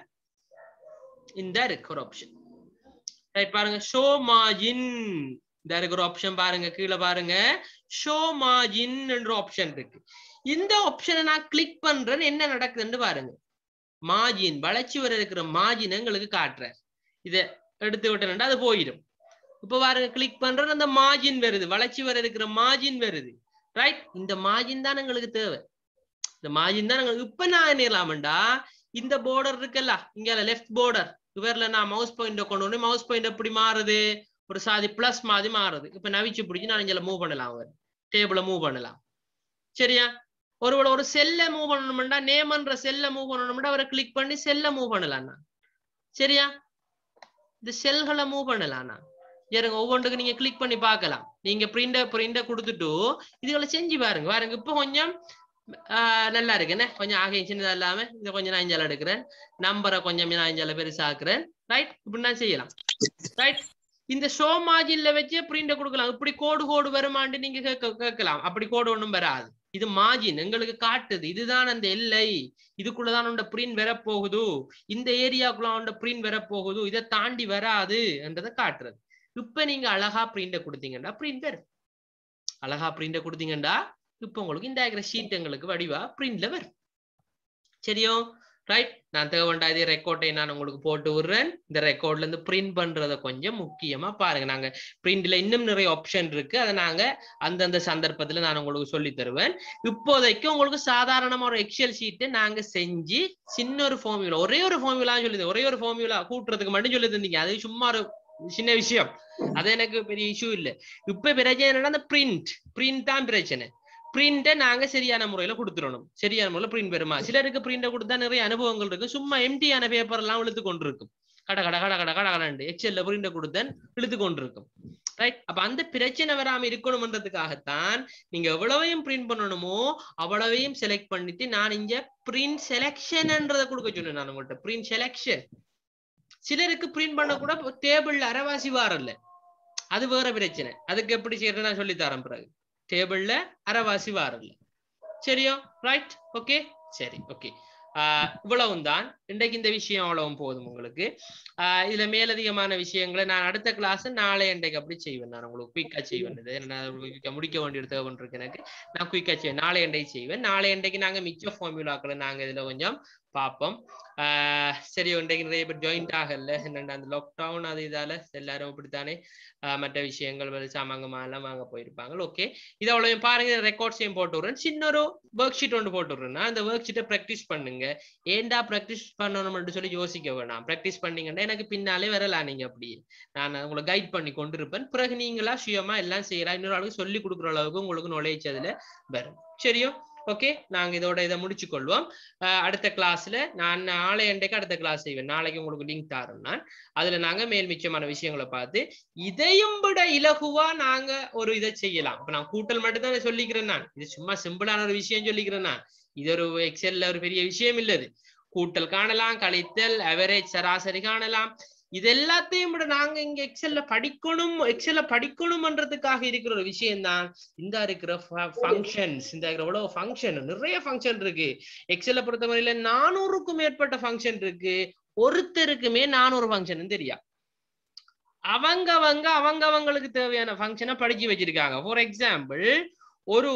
இந்த இருக்கு ஒரு ஆப்ஷன் ரைட் பாருங்க ஷோ மார்ஜின் இந்த இருக்கு ஒரு ஆப்ஷன் பாருங்க கீழே பாருங்க ஷோ மார்ஜின் என்ற ஆப்ஷன் இருக்கு இந்த ஆப்ஷனை நான் கிளிக் பண்றேன்னு என்ன நடக்குதுன்னு பாருங்க மார்ஜின் வளைச்சி வர இருக்கிற மார்ஜின் எங்களுக்கு காட்டுறேன் இதை எடுத்து விட்டேன்னா அது போயிடும் இப்ப பாருங்க கிளிக் பண்றேன் அந்த மார்ஜின் வருது வளைச்சி வர இருக்கிற மார்ஜின் வருது ரைட் இந்த மார்ஜின் தான் எங்களுக்கு தேவை இந்த மார்ஜின் தான் எங்களுக்கு இப்ப நான் என்ன செய்யலாம்டா இந்த பார்டர் இருக்குல்ல இங்க லெஃப்ட் பார்டர் இவர்ல நான் மவுஸ் பாயிண்ட் கொண்டு வந்து மவுஸ் பாயிண்ட் எப்படி மாறுது ஒரு சாதி பிளஸ் மாதிரி மாறுது இப்ப நவிச்சு பிடிச்சி நான் இங்க மூவ் பண்ணலாம் அவர் டேபிள மூவ் பண்ணலாம் சரியா ஒருவேளை ஒரு செல்ல மூவ் பண்ணணும்டா நேம்ன்ற செல்ல மூவ் பண்ணணும்டா அவரை கிளிக் பண்ணி செல்ல மூவ் பண்ணலாம் சரியா இந்த செல்களை மூவ் பண்ணலாம் ஏறுங்க ஒவ்வொன்றுக்கு நீங்க கிளிக் பண்ணி பார்க்கலாம் நீங்க பிரிண்ட பிரிண்ட கொடுத்துட்டு இதுகளை செஞ்சு பாருங்க பாருங்க இப்ப கொஞ்சம் ஆஹ் நல்லா இருக்கு என்ன கொஞ்சம் ஆகையும் சின்னதா இல்லாம இதை கொஞ்சம் நான் இஞ்சால எடுக்கிறேன் நம்பரை கொஞ்சம் நான் இஞ்சால பெருசாக்குறேன் ரைட் இப்படி நான் செய்யலாம் ரைட் இந்த ஷோ மார்ஜின்ல வச்சு பிரிண்ட கொடுக்கலாம் இப்படி கோடு கோடு வருமாண்டு நீங்க கேட்கலாம் அப்படி கோடு ஒண்ணும் வராது இது மார்ஜின் எங்களுக்கு காட்டுது இதுதான் அந்த எல்லை இதுக்குள்ளதான் உண்ட பிரிண்ட் வரப்போகுது இந்த ஏரியாக்குள்ள உண்ட பிரிண்ட் வரப்போகுது இதை தாண்டி வராது என்றதை காட்டுறது இப்ப நீங்க அழகா பிரிண்ட கொடுத்தீங்கன்னா பிரிண்ட் வரும் அழகா பிரிண்ட கொடுத்தீங்கன்னா இப்ப உங்களுக்கு இந்த ஷீட் எங்களுக்கு வடிவா பிரிண்ட்ல வரும் சரியோ ரைட் நான் தேவைண்டா இதே ரெக்கார்டை நான் உங்களுக்கு போட்டு விடுறேன் இந்த ரெக்கார்ட்ல இருந்து பிரிண்ட் பண்றதை கொஞ்சம் முக்கியமா பாருங்க நாங்க பிரிண்ட்ல இன்னும் நிறைய ஆப்ஷன் இருக்கு அதை நாங்க அந்தந்த சந்தர்ப்பத்துல நான் உங்களுக்கு சொல்லி தருவேன் இப்போதைக்கு உங்களுக்கு சாதாரணமா ஒரு எக்ஸல் ஷீட்டை நாங்க செஞ்சு சின்ன ஒரு ஃபார்முலா ஒரே ஒரு ஃபார்முலா சொல்லி ஒரே ஒரு ஃபார்முலா கூட்டுறதுக்கு மட்டும் சொல்லி தந்தீங்க அது சும்மா ஒரு சின்ன விஷயம் அது எனக்கு பெரிய இஷ்யூ இல்லை இப்ப பிரச்சனை என்னன்னா அந்த பிரிண்ட் பிரிண்ட் தான் பிரச்சனை பிரிண்ட நாங்க சரியான முறையில கொடுத்துடணும் சரியான முறையில பிரிண்ட் வருமா சிலருக்கு பிரிண்ட கொடுத்தா நிறைய அனுபவங்கள் இருக்கு சும்மா எம்டியான பேப்பர் எல்லாம் இழுத்து கொண்டிருக்கும் கட கட கட கட கட கடண்டு எக்ஸல்ல பிரிண்ட கொடுத்தேன் இழுத்து கொண்டிருக்கும் ரைட் அப்ப அந்த பிரச்சனை வராம இருக்கணும்ன்றதுக்காகத்தான் நீங்க எவ்வளவையும் பிரிண்ட் பண்ணணுமோ அவ்வளவையும் செலக்ட் பண்ணிட்டு நான் இங்க பிரிண்ட் செலக்ஷன்ன்றதை கொடுக்க சொன்னேன் நான் உங்கள்கிட்ட பிரிண்ட் செலக்ஷன் சிலருக்கு பிரிண்ட் பண்ண கூட டேபிள்ல அரைவாசி வாரல்ல அது வேற பிரச்சனை அதுக்கு எப்படி செய்யறது நான் சொல்லி தரேன் பிறகு டேபிள்ல அரைவாசி வாரல்ல சரியோ ரைட் ஓகே சரி ஓகே ஆஹ் இவ்வளவும் தான் இன்றைக்கு இந்த விஷயம் அவ்வளவும் போதும் உங்களுக்கு ஆஹ் இதுல மேலதிகமான விஷயங்களை நான் அடுத்த கிளாஸ் நாளை இன்றைக்கு அப்படி செய்வேன் நான் உங்களுக்கு குயிக்கா செய்வேன் இது முடிக்க வேண்டிய தேவை இருக்கு எனக்கு நான் குயிக்கா செய்வேன் நாளை இன்றைக்கு செய்வேன் நாளை இன்றைக்கு நாங்க மிச்ச ஃபார்முலாக்களை நாங்க இதுல கொஞ்சம் பார்ப்போம் ஆஹ் சரி இன்றைக்கு நிறைய பேர் ஜாயிண்ட் ஆகல என்னென்ன அந்த லாக்டவுன் அது இதால எல்லாரும் இப்படித்தானே ஆஹ் மற்ற விஷயங்கள் வந்து சாமாங்கமா எல்லாம் வாங்க போயிருப்பாங்க ஓகே இதை அவ்வளவு பாருங்க ரெக்கார்ட்ஸையும் போட்டு விடுறேன் சின்ன ஒரு ஒர்க் ஷீட் ஒன்று போட்டு விடுறேன்னா அந்த ஒர்க் ஷீட்டை ப்ராக்டிஸ் பண்ணுங்க ஏண்டா ப்ராக்டிஸ் பண்ணணும்னு சொல்லி யோசிக்க வேணாம் ப்ராக்டிஸ் பண்ணீங்கன்னா எனக்கு பின்னாலே வரலாம் நீங்க அப்படி நான் உங்களை கைட் பண்ணி கொண்டு இருப்பேன் பிறகு நீங்களா சுயமா எல்லாம் செய்யலாம் இன்னொரு ஆளுக்கு சொல்லி கொடுக்குற அளவுக்கு உங்களுக்கு நாலேஜ் அதுல வரும் சரியோ ஓகே நாங்க இதோட இதை முடிச்சு கொள்வோம் அடுத்த கிளாஸ்ல நான் நாளை அன்றைக்கு அடுத்த கிளாஸ் செய்வேன் நாளைக்கு உங்களுக்கு லிங்க் தரேன் நான் அதுல நாங்க மேல் மிச்சமான விஷயங்களை பார்த்து இதையும் விட இலகுவா நாங்க ஒரு இதை செய்யலாம் இப்ப நான் கூட்டல் மட்டும் தான் சொல்லிக்கிறேன் நான் இது சும்மா சிம்பிளான ஒரு விஷயம் சொல்லிக்கிறேன் நான் இது ஒரு எக்ஸல்ல ஒரு பெரிய விஷயம் இல்லது கூட்டல் காணலாம் கழித்தல் அவரேஜ் சராசரி காணலாம் இது எல்லாத்தையும் விட நாங்க இங்க எக்ஸல்ல படிக்கணும் எக்ஸல்ல படிக்கணும்ன்றதுக்காக இருக்கிற ஒரு விஷயம் தான் இந்த இருக்கிற ஃபங்க்ஷன்ஸ் இந்த எவ்வளவு ஃபங்க்ஷன் நிறைய ஃபங்க்ஷன் இருக்கு எக்ஸல்ல பொறுத்தவரையில நானூறுக்கும் மேற்பட்ட ஃபங்க்ஷன் இருக்கு ஒருத்தருக்குமே நானூறு ஃபங்க்ஷன் தெரியா அவங்க அவங்க அவங்க அவங்களுக்கு தேவையான ஃபங்க்ஷனை படிச்சு வச்சிருக்காங்க ஃபார் எக்ஸாம்பிள் ஒரு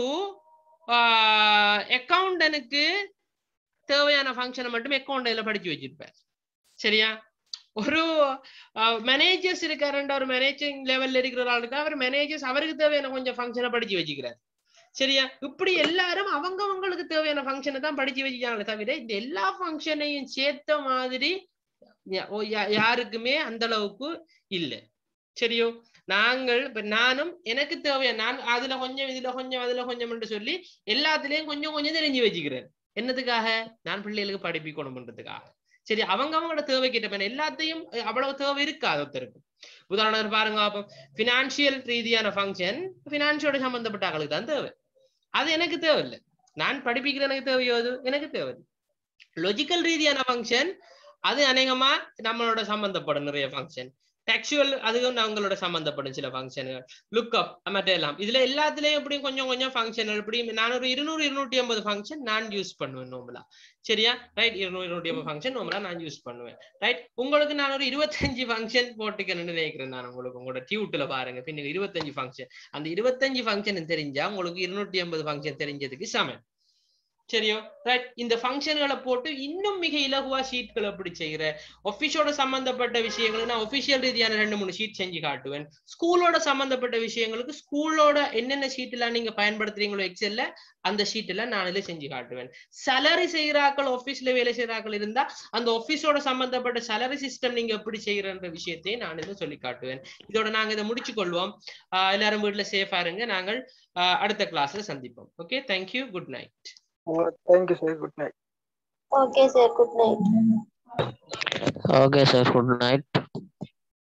அக்கௌண்டனுக்கு தேவையான ஃபங்க்ஷனை மட்டும் அக்கௌண்ட்ல படிச்சு வச்சிருப்பார் சரியா ஒரு மேனேஜர்ஸ் இருக்காருன்ற ஒரு மேனேஜிங் லெவல்ல இருக்கிற ஆளுக்கு அவர் மேனேஜர்ஸ் அவருக்கு தேவையான கொஞ்சம் ஃபங்க்ஷனை படிச்சு வச்சுக்கிறார் சரியா? இப்படி எல்லாரும் அவங்க அவங்களுக்கு தேவையான ஃபங்க்ஷனை தான் படிச்சு வச்சுக்காங்களே தவிர இந்த எல்லா ஃபங்க்ஷனையும் சேர்த்த மாதிரி யாருக்குமே அந்த அளவுக்கு இல்லை. சரியோ? நாங்கள் இப்ப நானும் எனக்கு தேவையான நான் அதுல கொஞ்சம் இதுல கொஞ்சம் அதுல கொஞ்சம் என்று சொல்லி எல்லாத்துலயும் கொஞ்சம் கொஞ்சம் தெரிஞ்சு வச்சுக்கிறேன். என்னதுக்காக? நான் பிள்ளைகளுக்கு படிப்பிக்கணும்ன்றதுக்காக. சரி, அவங்க அவங்களோட தேவை கேட்ட எல்லாத்தையும் அவ்வளவு தேவை இருக்காது ஒருத்தருக்கு. உதாரணம் பாருங்க, அப்போ பினான்சியல் ரீதியான ஃபங்க்ஷன் பினான்சியோட சம்பந்தப்பட்ட ஆளுக்கு தான் தேவை. அது எனக்கு தேவையில்லை. நான் படிப்பிக்கிற எனக்கு தேவையோ அது எனக்கு தேவையில்லை. லாஜிக்கல் ரீதியான ஃபங்க்ஷன் அது அநேகமா நம்மளோட சம்பந்தப்படும் நிறைய ஃபங்க்ஷன். டெக்சுவல் அதுவும் அவங்களோட சம்பந்தப்படும் சில ஃபங்க்ஷன்கள். லுக் அப் மற்ற எல்லாம் இதுல எல்லாத்துலயும் எப்படியும் கொஞ்சம் கொஞ்சம் ஃபங்க்ஷன் எப்படி நான் ஒரு இருநூறு இருநூற்றி ஐம்பது ஃபங்க்ஷன் நான் யூஸ் பண்ணுவேன் நோம்பலா. சரியா? ரைட். இருநூறு இருநூற்றி ஐம்பது ஃபங்க்ஷன் நோம்பலா நான் யூஸ் பண்ணுவேன். ரைட். உங்களுக்கு நான் ஒரு இருபத்தஞ்சு ஃபங்க்ஷன் போட்டுக்கணும்னு நினைக்கிறேன். நான் உங்களுக்கு உங்களோட டியூட்ல பாருங்க பின்ன இருபத்தஞ்சு ஃபங்க்ஷன் அந்த இருபத்தஞ்சு ஃபங்க்ஷன் தெரிஞ்சா உங்களுக்கு இருநூற்றி ஐம்பது ஃபங்க்ஷன் தெரிஞ்சதுக்கு சமம். சரியோ? ரைட். இந்த ஃபங்க்ஷன்களை போட்டு இன்னும் மிக இலகுவா ஷீட்கள் எப்படி செய்யற ஆபீஸோட சம்பந்தப்பட்ட விஷயங்களை நான் ஒபிஷியல் ரீதியான ரெண்டு மூணு ஷீட் செஞ்சு காட்டுவேன். ஸ்கூலோட சம்பந்தப்பட்ட விஷயங்களுக்கு ஸ்கூலோட என்னென்ன ஷீட் எல்லாம் நீங்க பயன்படுத்துறீங்களோ எக்ஸெல்ல அந்த ஷீட் எல்லாம் நான் இதுல செஞ்சு காட்டுவேன். சேலரி செய்யறாக்கள் ஆபீஸ்ல வேலை செய்யறாக்கள் இருந்தா அந்த ஆபீஸோட சம்பந்தப்பட்ட சேலரி சிஸ்டம் நீங்க எப்படி செய்யறன்ற விஷயத்தையும் நான் இதை சொல்லி காட்டுவேன். இதோட நாங்க இதை முடிச்சு கொள்வோம். ஆஹ் எல்லாரும் வீட்டுல சேஃபா இருங்க. நாங்கள் அடுத்த கிளாஸ்ல சந்திப்போம். Okay, thank you. Good night. Oh, thank you, sir. Good night. Okay, sir. Good night. Okay, sir. Good night.